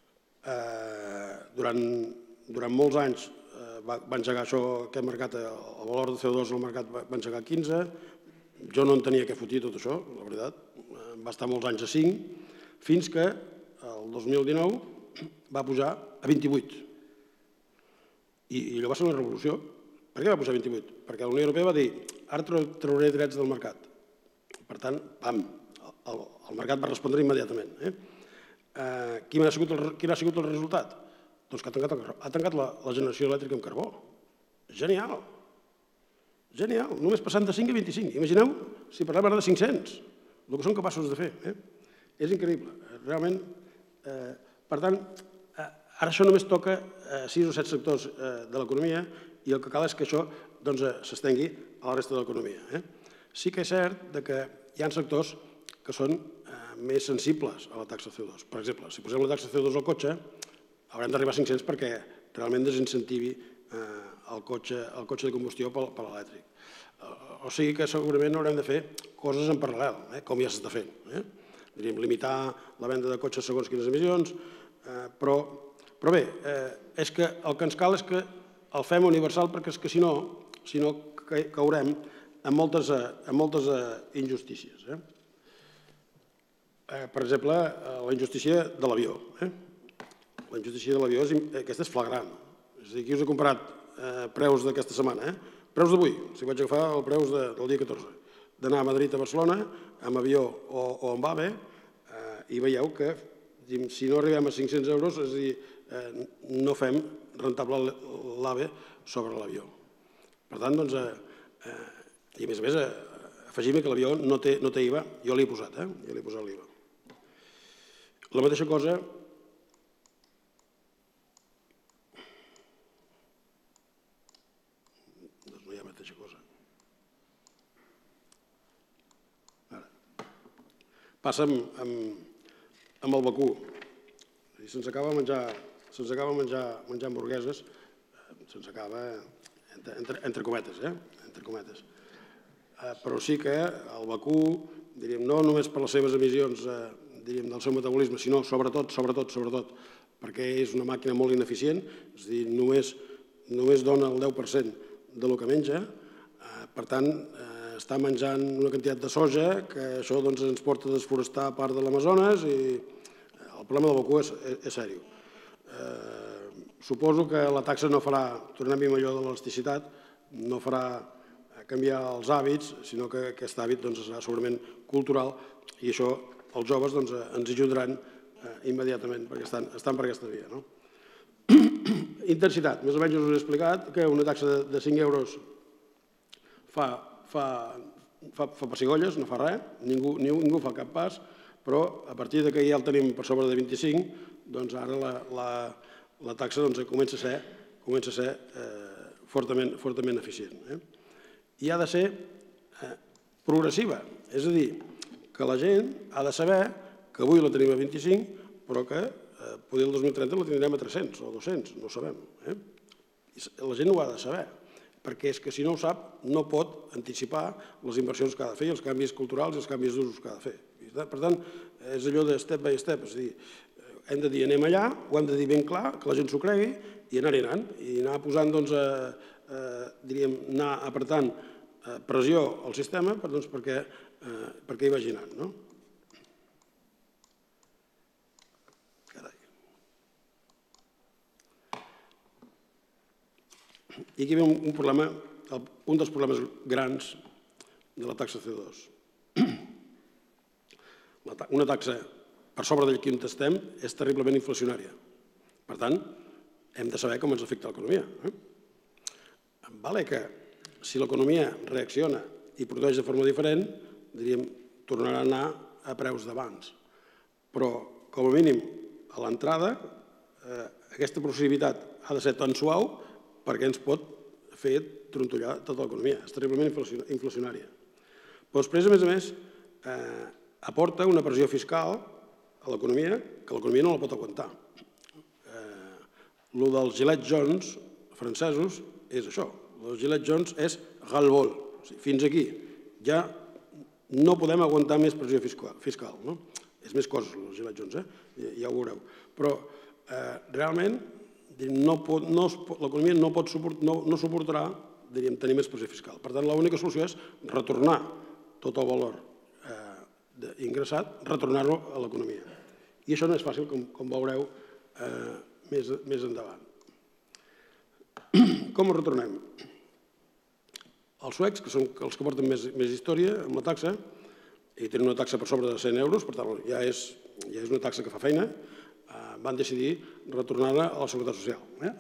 Durant molts anys va engegar això, aquest mercat, el valor de C O dos al mercat va engegar a quinze, jo no en tenia que fotir tot això, la veritat, va estar molts anys a cinc, fins que el dos mil dinou va pujar a vint-i-vuit. I allò va ser una revolució. Per què va pujar a vint-i-vuit? Perquè la Unió Europea va dir, ara trauré drets del mercat. Per tant, pam, el mercat va respondre immediatament. Quin ha sigut el resultat? Doncs que ha tancat la generació elèctrica amb carbó. Genial! Genial! Només passant de cinc a vint-i-cinc. Imagineu si parlem ara de cinc-cents, el que són capaços de fer. És increïble, realment. Per tant, ara això només toca sis o set sectors de l'economia i el que cal és que això s'estengui a la resta de l'economia. Sí que és cert que hi ha sectors que són més sensibles a la taxa C O dos. Per exemple, si posem la taxa C O dos al cotxe, haurem d'arribar a cinc-cents perquè realment desincentivi el cotxe de combustió per l'elèctric. O sigui que segurament haurem de fer coses en paral·lel, com ja s'està fent. Limitar la venda de cotxes segons quines emissions, però bé, és que el que ens cal és que el fem universal perquè és que si no, si no caurem en moltes injustícies. Per exemple, la injustícia de l'avió. La injustícia de l'avió, aquesta és flagrant. És a dir, aquí us he comparat preus d'aquesta setmana, preus d'avui, si vaig agafar els preus del dia catorze, d'anar a Madrid a Barcelona, amb avió o amb AVE, i veieu que si no arribem a cinc-cents euros, és a dir, no fem rentable l'AVE sobre l'avió. Per tant, doncs, i a més a més, afegim que l'avió no té I V A, jo l'he posat, eh? Jo l'he posat l'I V A. La mateixa cosa doncs no hi ha mateixa cosa. Passa amb el vacú. Se'ns acaba menjar hamburgueses, se'ns acaba entre cometes, eh? Entre cometes. Però sí que el vacú, diríem, no només per les seves emissions del seu metabolisme, sinó sobretot, sobretot, sobretot, perquè és una màquina molt ineficient, és a dir, només dona el deu per cent del que menja, per tant, està menjant una quantitat de soja que això ens porta a desforestar part de l'Amazones i el problema del vacú és sèrio. Suposo que la taxa no farà, tornem-hi amb allò de l'elasticitat, no farà canviar els hàbits, sinó que aquest hàbit serà segurament cultural i això els joves ens hi ajudaran immediatament perquè estan per aquesta via. Intensitat. Més o menys us he explicat que una taxa de cinc euros fa pessigolles, no fa res, ningú fa cap pas, però a partir que ja el tenim per sobre de vint-i-cinc, doncs ara la taxa comença a ser, comença a ser fortament, fortament eficient. I ha de ser progressiva, és a dir, que la gent ha de saber que avui la tenim a vint-i-cinc, però que potser el dos mil trenta la tindrem a tres-cents o dos-cents, no ho sabem. La gent ho ha de saber, perquè és que si no ho sap no pot anticipar les inversions que ha de fer i els canvis culturals i els canvis d'usos que ha de fer. Per tant, és allò de step by step, és a dir, hem de dir anem allà, ho hem de dir ben clar, que la gent s'ho cregui i anar-hi anant, i anar posant, doncs, diríem, anar apretant pressió al sistema perquè hi vagi anant, no? I aquí ve un problema, un dels problemes grans de la taxa C O dos. Una taxa per sobre d'allà on estem és terriblement inflacionària. Per tant, hem de saber com ens afecta l'economia. Vale que si l'economia reacciona i produeix de forma diferent, diríem, tornarà a anar a preus d'abans. Però, com a mínim, a l'entrada, aquesta progressivitat ha de ser tan suau perquè ens pot fer trontollar tota l'economia. És terriblement inflacionària. Però després, a més a més, aporta una pressió fiscal a l'economia que l'economia no la pot aguantar. Lo dels gilets jaunes francesos és això. Lo dels gilets jaunes és ras-le-bol. Fins aquí. Ja no podem aguantar més pressió fiscal. És més coses, els gilets jaunes, ja ho veureu. Però realment l'economia no suportarà tenir més pressió fiscal. Per tant, l'única solució és retornar tot el valor ingressat, retornar-lo a l'economia. I això no és fàcil, com veureu més endavant. Com ho retornem? Els suecs, que són els que porten més història amb la taxa, i tenen una taxa per sobre de cent euros, per tant, ja és una taxa que fa feina, van decidir retornar-la a la Seguretat Social.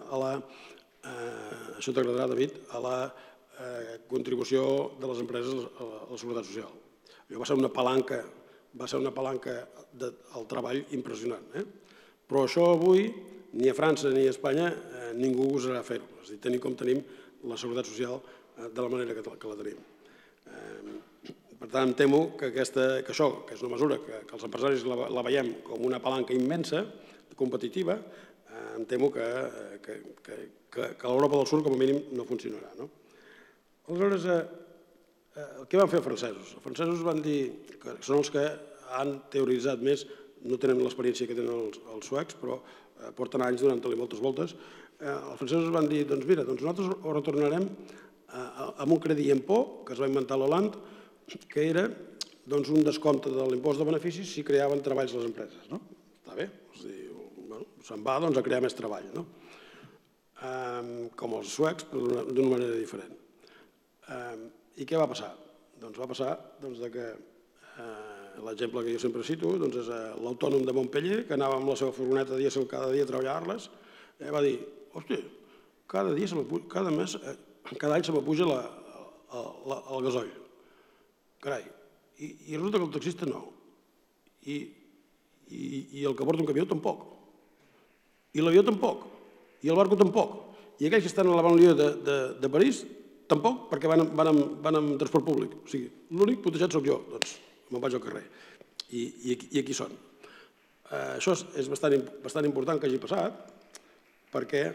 Això t'agradarà, David, a la contribució de les empreses a la Seguretat Social. Allò va ser una palanca, va ser una palanca del treball impressionant. Però això avui, ni a França ni a Espanya, ningú gosarà fer-ho. És a dir, tenir com tenim la Seguretat Social de la manera que la tenim. Per tant, em temo que això, que és una mesura que els empresaris la veiem com una palanca immensa, competitiva, em temo que a l'Europa del Sud, com a mínim, no funcionarà. Aleshores, què van fer els francesos? Els francesos van dir, que són els que han teoritzat més, no tenen l'experiència que tenen els suecs, però porten anys donant-li moltes voltes. Els francesos van dir, doncs mira, nosaltres ho retornarem amb un crèdit impôt que es va inventar a l'Hollande, que era un descompte de l'impost de beneficis si creaven treballs les empreses. Està bé, se'n va a crear més treball, com els suecs, però d'una manera diferent. I què va passar? Doncs va passar que l'exemple que jo sempre cito és l'autònom de Montpellier, que anava amb la seva furgoneta dièsel cada dia a treballar-les, va dir, hòstia, cada dia, cada mes, cada any se m'apuja el gasoll. Carai, i resulta que el taxista no. I el que porta un camió tampoc. I l'avió tampoc. I el barco tampoc. I aquells que estan a la banlieue de París tampoc, perquè van amb transport públic. O sigui, l'únic putejat soc jo, doncs me'n vaig al carrer. I aquí són. Això és bastant important que hagi passat, perquè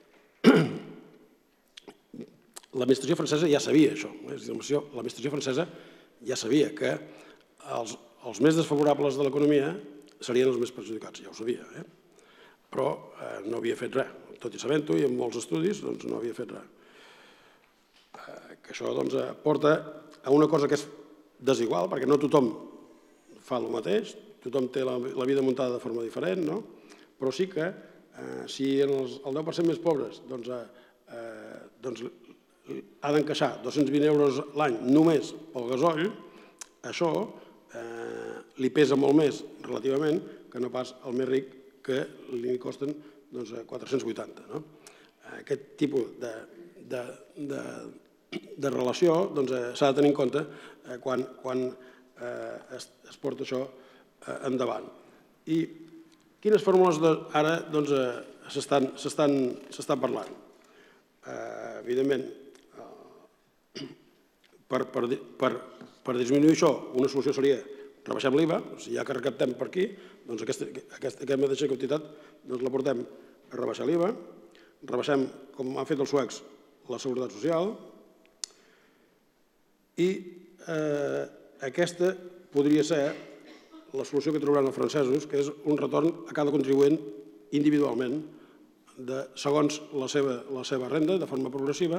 l'administració francesa ja sabia això. L'administració francesa ja sabia que els més desfavorables de l'economia serien els més perjudicats, ja ho sabia. Però no havia fet res. Tot i sabent-ho, i amb molts estudis, no havia fet res. Que això porta a una cosa que és desigual, perquè no tothom fa el mateix, tothom té la vida muntada de forma diferent, però sí que si el deu per cent més pobres ha d'encaixar dos-cents vint euros l'any només pel gasoll, això li pesa molt més relativament que no pas el més ric, que li costen quatre-cents vuitanta. Aquest tipus de relació s'ha de tenir en compte quan es porta això endavant. I Quines fórmules ara s'estan parlant? Evidentment, per disminuir això, una solució seria rebaixem l'I V A, o sigui, ja que recaptem per aquí, doncs aquesta mateixa quantitat la portem a rebaixar l'I V A, rebaixem, com han fet els suecs, la Seguretat Social, i aquesta podria ser la solució que trobaran els francesos, que és un retorn a cada contribuent individualment, segons la seva renda, de forma progressiva,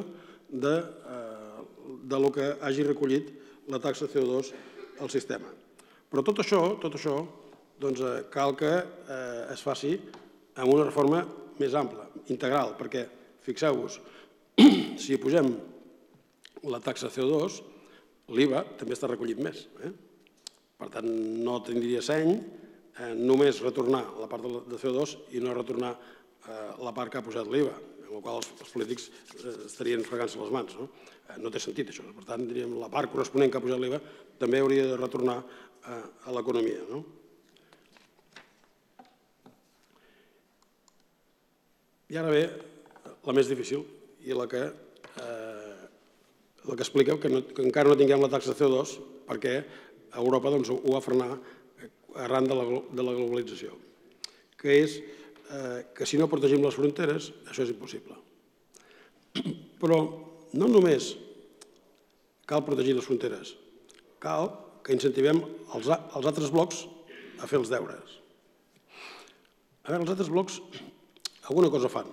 del que hagi recollit la taxa C O dos al sistema. Però tot això, tot això, cal que es faci amb una reforma més ampla, integral, perquè, fixeu-vos, si pugem la taxa C O dos, l'I V A també està recollit més. Per tant, no tindria seny només retornar la part de C O dos i no retornar la part que ha posat l'I V A, amb la qual els polítics estarien fregant-se les mans. No té sentit, això. Per tant, diríem, la part corresponent que ha posat l'I V A també hauria de retornar a l'economia. I ara ve la més difícil i la que explica que encara no tinguem la taxa C O dos perquè Europa ho va frenar arran de la globalització, que és que si no protegim les fronteres, això és impossible. Però no només cal protegir les fronteres, cal que incentivem els altres blocs a fer els deures. A veure, els altres blocs alguna cosa fan.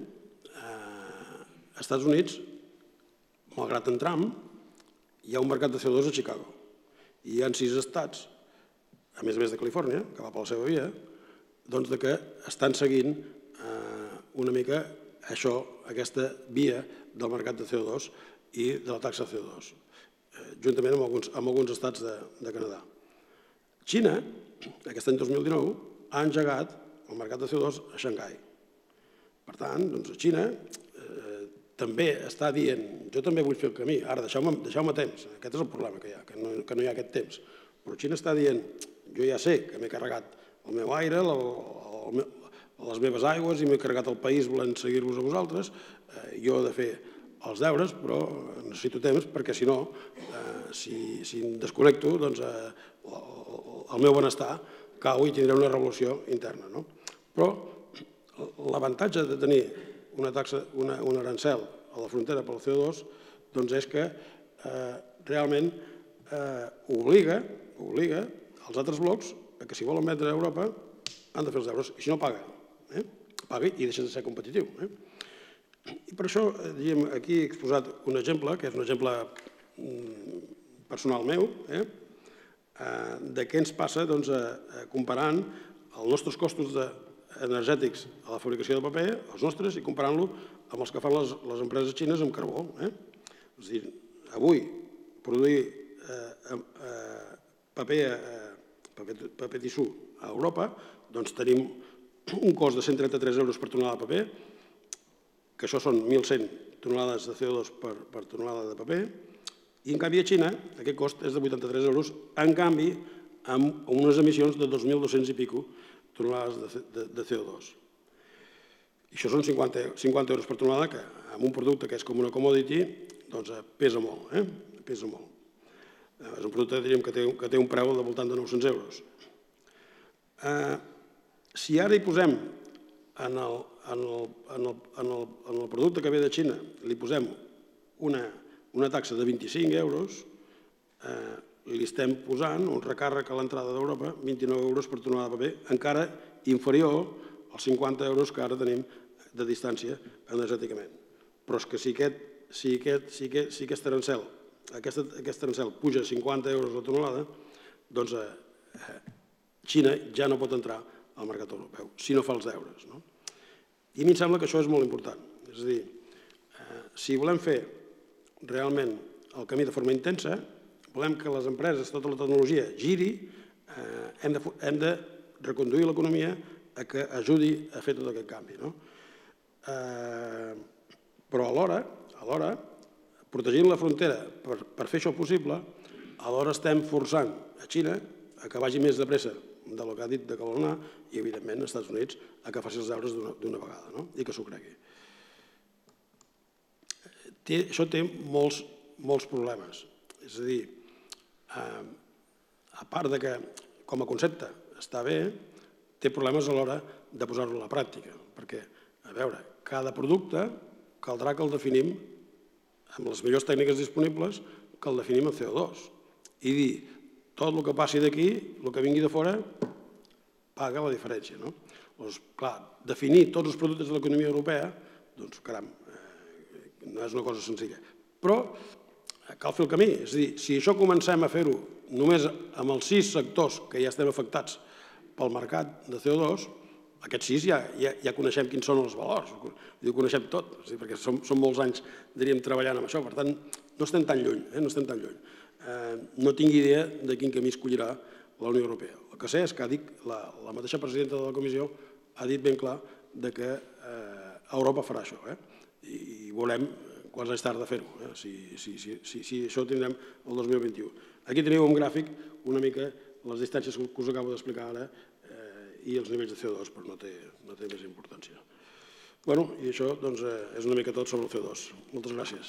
Als Estats Units, malgrat en Trump, hi ha un mercat de C O dos a Chicago. I hi ha sis estats, a més a més de Califòrnia, que va per la seva via, doncs que estan seguint una mica això, aquesta via del mercat de C O dos i de la taxa C O dos, juntament amb alguns estats de Canadà. Xina, aquest any dos mil dinou, ha engegat el mercat de C O dos a Xangai. Per tant, doncs Xina també està dient, jo també vull fer el camí, ara deixeu-me temps, aquest és el problema que hi ha, que no hi ha aquest temps, però Xina està dient, jo ja sé que m'he carregat el meu aire, les meves aigües i m'he carregat el país volent seguir-vos a vosaltres, jo he de fer els deures, però necessito temps perquè si no, si em desconnecto, doncs el meu benestar cau i tindré una revolució interna. Però l'avantatge de tenir una taxa, un arancel a la frontera per al C O dos, doncs és que realment obliga obliga els altres blocs que si volen vendre a Europa han de fer els deures, i si no paga. Paga i deixa de ser competitiu. I per això aquí he exposat un exemple, que és un exemple personal meu, de què ens passa comparant els nostres costos energètics a la fabricació de paper, els nostres, i comparant-lo amb els que fan les empreses xines amb carbó. És a dir, avui produir paper tissú a Europa, doncs tenim un cost de cent trenta-tres euros per tonelada de paper, que això són mil cent tonelades de C O dos per tonelada de paper, i en canvi a Xina aquest cost és de vuitanta-tres euros, en canvi amb unes emissions de dos mil dos-cents i pico tonelades de C O dos. I això són cinquanta euros per tonelada, que amb un producte que és com una commodity, doncs pesa molt, pesa molt. És un producte que té un preu de voltant de nou-cents euros. Si ara hi posem en el producte que ve de Xina, li posem una taxa de vint-i-cinc euros, li estem posant un recàrrec a l'entrada d'Europa, vint-i-nou euros per tonelada de paper, encara inferior als cinquanta euros que ara tenim de distància energèticament. Però és que si aquest arancel aquest arancel puja a cinquanta euros la tonelada, doncs Xina ja no pot entrar al mercat europeu, si no fa els deures. I a mi em sembla que això és molt important. És a dir, si volem fer realment el camí de forma intensa, volem que les empreses, tota la tecnologia giri, hem de reconduir l'economia a que ajudi a fer tot aquest canvi. Però alhora, protegint la frontera per fer això possible, alhora estem forçant a Xina a que vagi més de pressa, del que ha dit de Calonà i, evidentment, als Estats Units a que faci els deures d'una vegada i que s'ho cregui. Això té molts problemes. És a dir, a part de que com a concepte està bé, té problemes a l'hora de posar-lo a la pràctica. Perquè, a veure, cada producte caldrà que el definim amb les millors tècniques disponibles, que el definim en C O dos. I dir, tot el que passi d'aquí, el que vingui de fora, paga la diferència. Doncs, clar, definir tots els productes de l'economia europea, doncs, caram, no és una cosa senzilla. Però cal fer el camí. És a dir, si això comencem a fer-ho només amb els sis sectors que ja estem afectats pel mercat de C O dos, aquests sis ja coneixem quins són els valors, ho coneixem tot, perquè som molts anys, diríem, treballant amb això. Per tant, no estem tan lluny, no estem tan lluny. No tinc idea de quin camí escollirà la Unió Europea. El que sé és que la mateixa presidenta de la Comissió ha dit ben clar que Europa farà això i veurem quants anys tard de fer-ho, si això ho tindrem el dos mil vint-i-u. Aquí teniu un gràfic, una mica les distàncies que us acabo d'explicar ara i els nivells de C O dos, però no té més importància. Bé, i això és una mica tot sobre el C O dos. Moltes gràcies.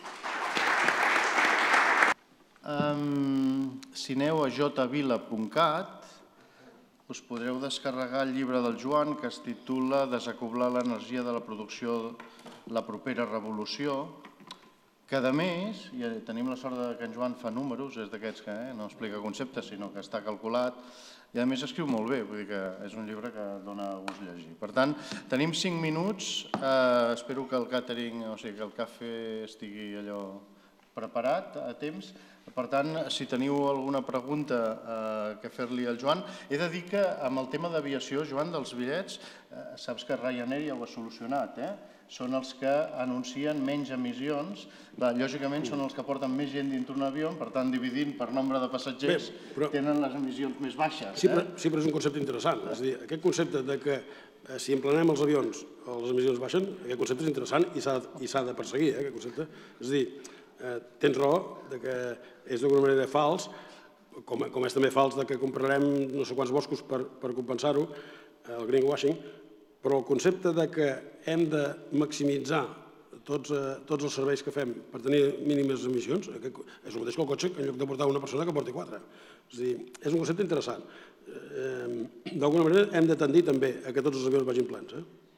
Si aneu a jvila punt cat us podreu descarregar el llibre del Joan que es titula Desacoblar l'energia de la producció, la propera revolució, que a més, i tenim la sort que en Joan fa números, és d'aquests que no explica conceptes, sinó que està calculat, i a més escriu molt bé, vull dir que és un llibre que dona gust llegir. Per tant, tenim cinc minuts, espero que el càtering, o sigui, que el cafè estigui allò preparat a temps. Per tant, si teniu alguna pregunta que fer-li al Joan, he de dir que amb el tema d'aviació, Joan, dels bitllets, saps que Ryanair ja ho ha solucionat, eh? Són els que anuncien menys emissions, lògicament són els que porten més gent dintre un avió, per tant, dividint per nombre de passatgers, tenen les emissions més baixes. Sí, però és un concepte interessant. És a dir, aquest concepte que si emplenem els avions les emissions baixen, aquest concepte és interessant i s'ha de perseguir, aquest concepte. És a dir, tens raó que és d'alguna manera fals, com és també fals que comprarem no sé quants boscos per compensar-ho, el greenwashing, però el concepte que hem de maximitzar tots els serveis que fem per tenir mínimes emissions és el mateix que el cotxe, en lloc de portar una persona que porti quatre. És a dir, és un concepte interessant. D'alguna manera hem de tendir també a que tots els avions vagin plens.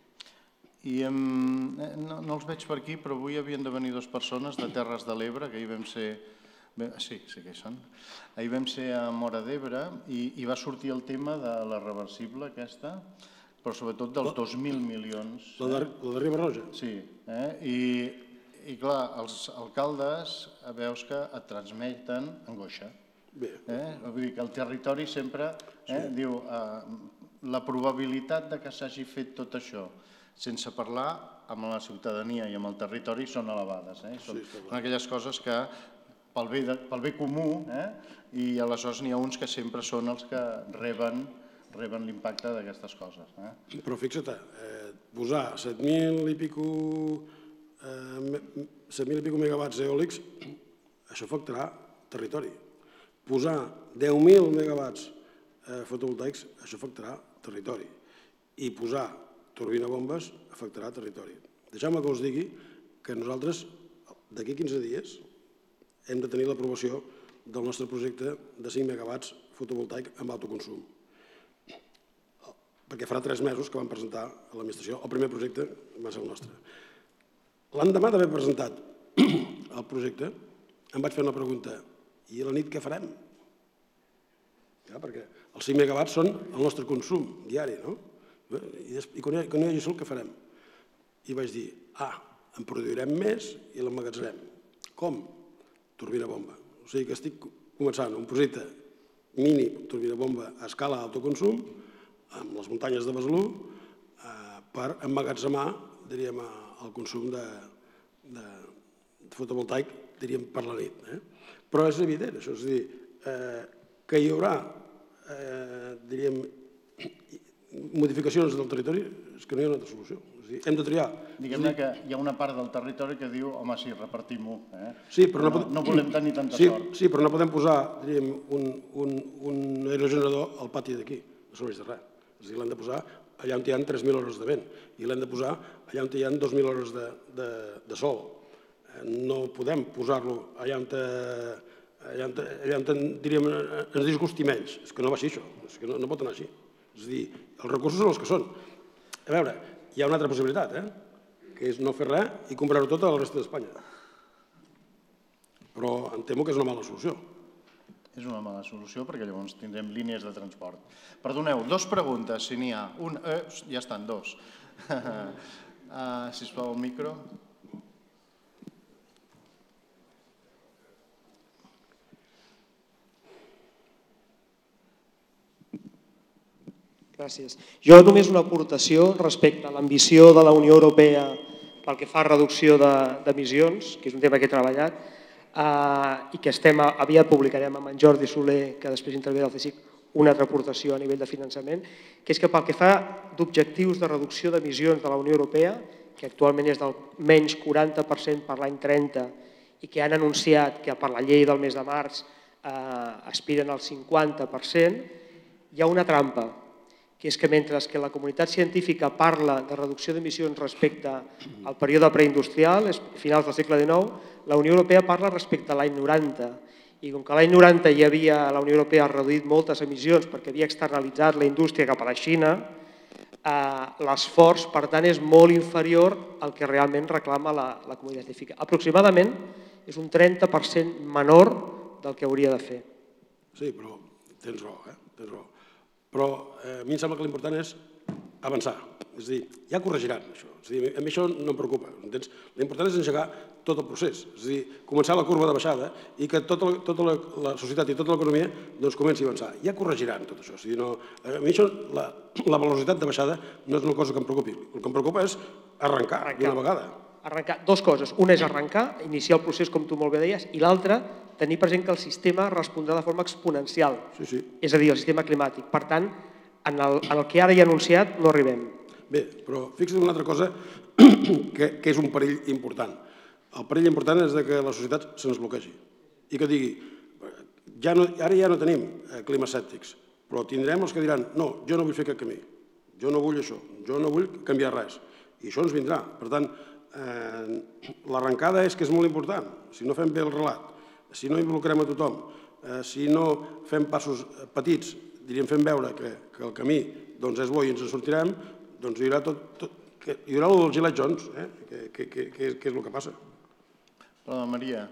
I no els veig per aquí, però avui havien de venir dues persones de Terres de l'Ebre, que ahir vam ser... Sí, sí que hi són. Ahir vam ser a Móra d'Ebre i va sortir el tema de la reversible aquesta, però sobretot dels dos mil milions. La de Riba-roja? Sí. I clar, els alcaldes veus que et transmeten angoixa. Vull dir que el territori sempre diu la probabilitat que s'hagi fet tot això sense parlar amb la ciutadania i amb el territori són elevades. Són aquelles coses que pel bé comú i aleshores n'hi ha uns que sempre són els que reben reben l'impacte d'aquestes coses. Però fixa't, posar set mil i pico megawatts eòlics, això afectarà territori. Posar deu mil megawatts fotovoltaics, això afectarà territori. I posar turbina bombes afectarà territori. Deixeu-me que us digui que nosaltres, d'aquí quinze dies, hem de tenir l'aprovació del nostre projecte de cinc megawatts fotovoltaic amb autoconsum. Perquè farà tres mesos que vam presentar a l'administració el primer projecte, va ser el nostre. L'endemà d'haver presentat el projecte, em vaig fer una pregunta, i a la nit què farem? Perquè els cinc megawatts són el nostre consum diari, no? I quan no hi hagi sol, què farem? I vaig dir, ah, en produirem més i l'emmagatzarem. Com? Turbina bomba. O sigui que estic començant un projecte mini turbina bomba a escala d'autoconsum, amb les muntanyes de Besalú, per emmagatzemar, diríem, el consum de fotovoltaic, diríem, per la nit. Però és evident, això, és a dir, que hi haurà, diríem, modificacions del territori, és que no hi ha una altra solució. És a Hem de triar. Diguem-ne que hi ha una part del territori que diu, home, sí, repartim-ho. No volem tenir tanta sort. Sí, però no podem posar un aerogenerador al pati d'aquí, no serveix de res. És a dir, l'hem de posar allà on hi ha tres mil hores de vent i l'hem de posar allà on hi ha dos mil hores de sol. No podem posar-lo allà on ens disgusti menys. És que no va així, això. És que no pot anar així. És a dir, els recursos són els que són. A veure, hi ha una altra possibilitat, que és no fer res i comprar-ho tot a la resta d'Espanya. Però em temo que és una mala solució. És una mala solució perquè llavors tindrem línies de transport. Perdoneu, dos preguntes, si n'hi ha. Ja estan, dos. Sisplau, el micro. Gràcies. Jo només una aportació respecte a l'ambició de la Unió Europea pel que fa a reducció d'emissions, que és un tema que he treballat, i que aviat publicarem amb en Jordi Soler, que després intervé del C S I C, una altra aportació a nivell de finançament, que és que pel que fa d'objectius de reducció d'emissions de la Unió Europea, que actualment és del menys quaranta per cent per l'any trenta i que han anunciat que per la llei del mes de març aspiren al cinquanta per cent, hi ha una trampa, que és que mentre que la comunitat científica parla de reducció d'emissions respecte al període preindustrial, finals del segle dinou, la Unió Europea parla respecte a l'any noranta. I com que l'any noranta hi havia, la Unió Europea ha reduït moltes emissions perquè havia externalitzat la indústria cap a la Xina, l'esforç, per tant, és molt inferior al que realment reclama la comunitat científica. Aproximadament és un trenta per cent menor del que hauria de fer. Sí, però tens raó, eh? Tens raó. Però a mi em sembla que l'important és avançar. És a dir, ja corregiran això. És a dir, a mi això no em preocupa. L'important és engegar tot el procés. És a dir, començar la curva de baixada i que tota la societat i tota l'economia comenci a avançar. Ja corregiran tot això. A mi això, la velocitat de baixada no és una cosa que em preocupi. El que em preocupa és arrencar d'una vegada. Arrencar. Dos coses. Una és arrencar, iniciar el procés, com tu molt bé deies, i l'altra, tenir present que el sistema respondrà de forma exponencial. Sí, sí. És a dir, el sistema climàtic. Per tant, en el que ara hi ha anunciat no arribem. Bé, però fixa't en una altra cosa que és un perill important. El perill important és que la societat se'ns bloquegi i que digui, ara ja no tenim climes escèptics, però tindrem els que diran, no, jo no vull fer aquest camí, jo no vull això, jo no vull canviar res. I això ens vindrà. Per tant, l'arrencada és que és molt important. Si no fem bé el relat, si no involucrem a tothom, si no fem passos petits, diríem, fem veure que el camí és bo i ens en sortirem, doncs hi haurà tot, hi haurà el Gilet Jones, que és el que passa. Hola, Maria.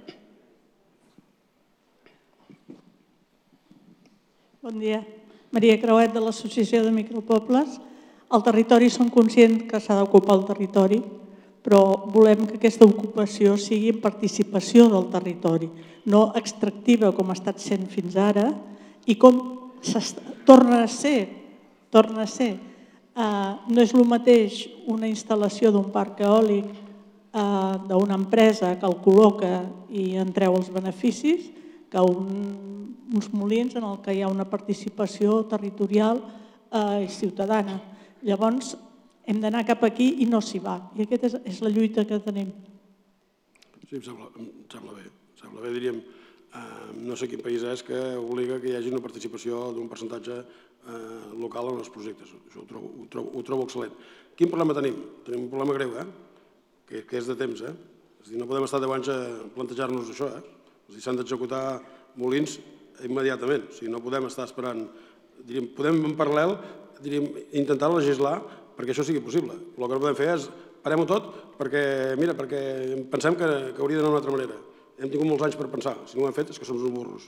Bon dia. Maria Creuet, de l'Associació de Micropobles. Al territori som conscients que s'ha d'ocupar el territori, però volem que aquesta ocupació sigui en participació del territori, no extractiva com ha estat sent fins ara, i com torna a ser, torna a ser. No és el mateix una instal·lació d'un parc eòlic d'una empresa que el col·loca i en treu els beneficis que uns molins en què hi ha una participació territorial i ciutadana. Llavors, hem d'anar cap aquí i no s'hi va. I aquesta és la lluita que tenim. Sí, em sembla bé. Em sembla bé, diríem, no sé quin país és que obliga que hi hagi una participació d'un percentatge local en els projectes. Això ho trobo excel·lent. Quin problema tenim? Tenim un problema greu, que és de temps. És a dir, no podem estar deu anys a plantejar-nos això. És a dir, s'han d'executar molins immediatament. O sigui, no podem estar esperant. Podem, en paral·lel, intentar legislar perquè això sigui possible. El que no podem fer és parem-ho tot perquè, mira, perquè pensem que hauria d'anar d'una altra manera. Hem tingut molts anys per pensar. Si no ho hem fet és que som uns burros.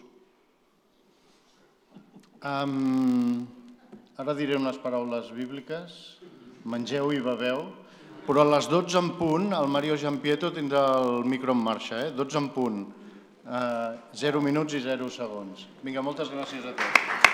Ara diré unes paraules bíbliques. Mengeu i beveu. Però a les dotze en punt el Mario Giampieto tindrà el micro en marxa. dotze en punt. zero minuts i zero segons. Vinga, moltes gràcies a tots.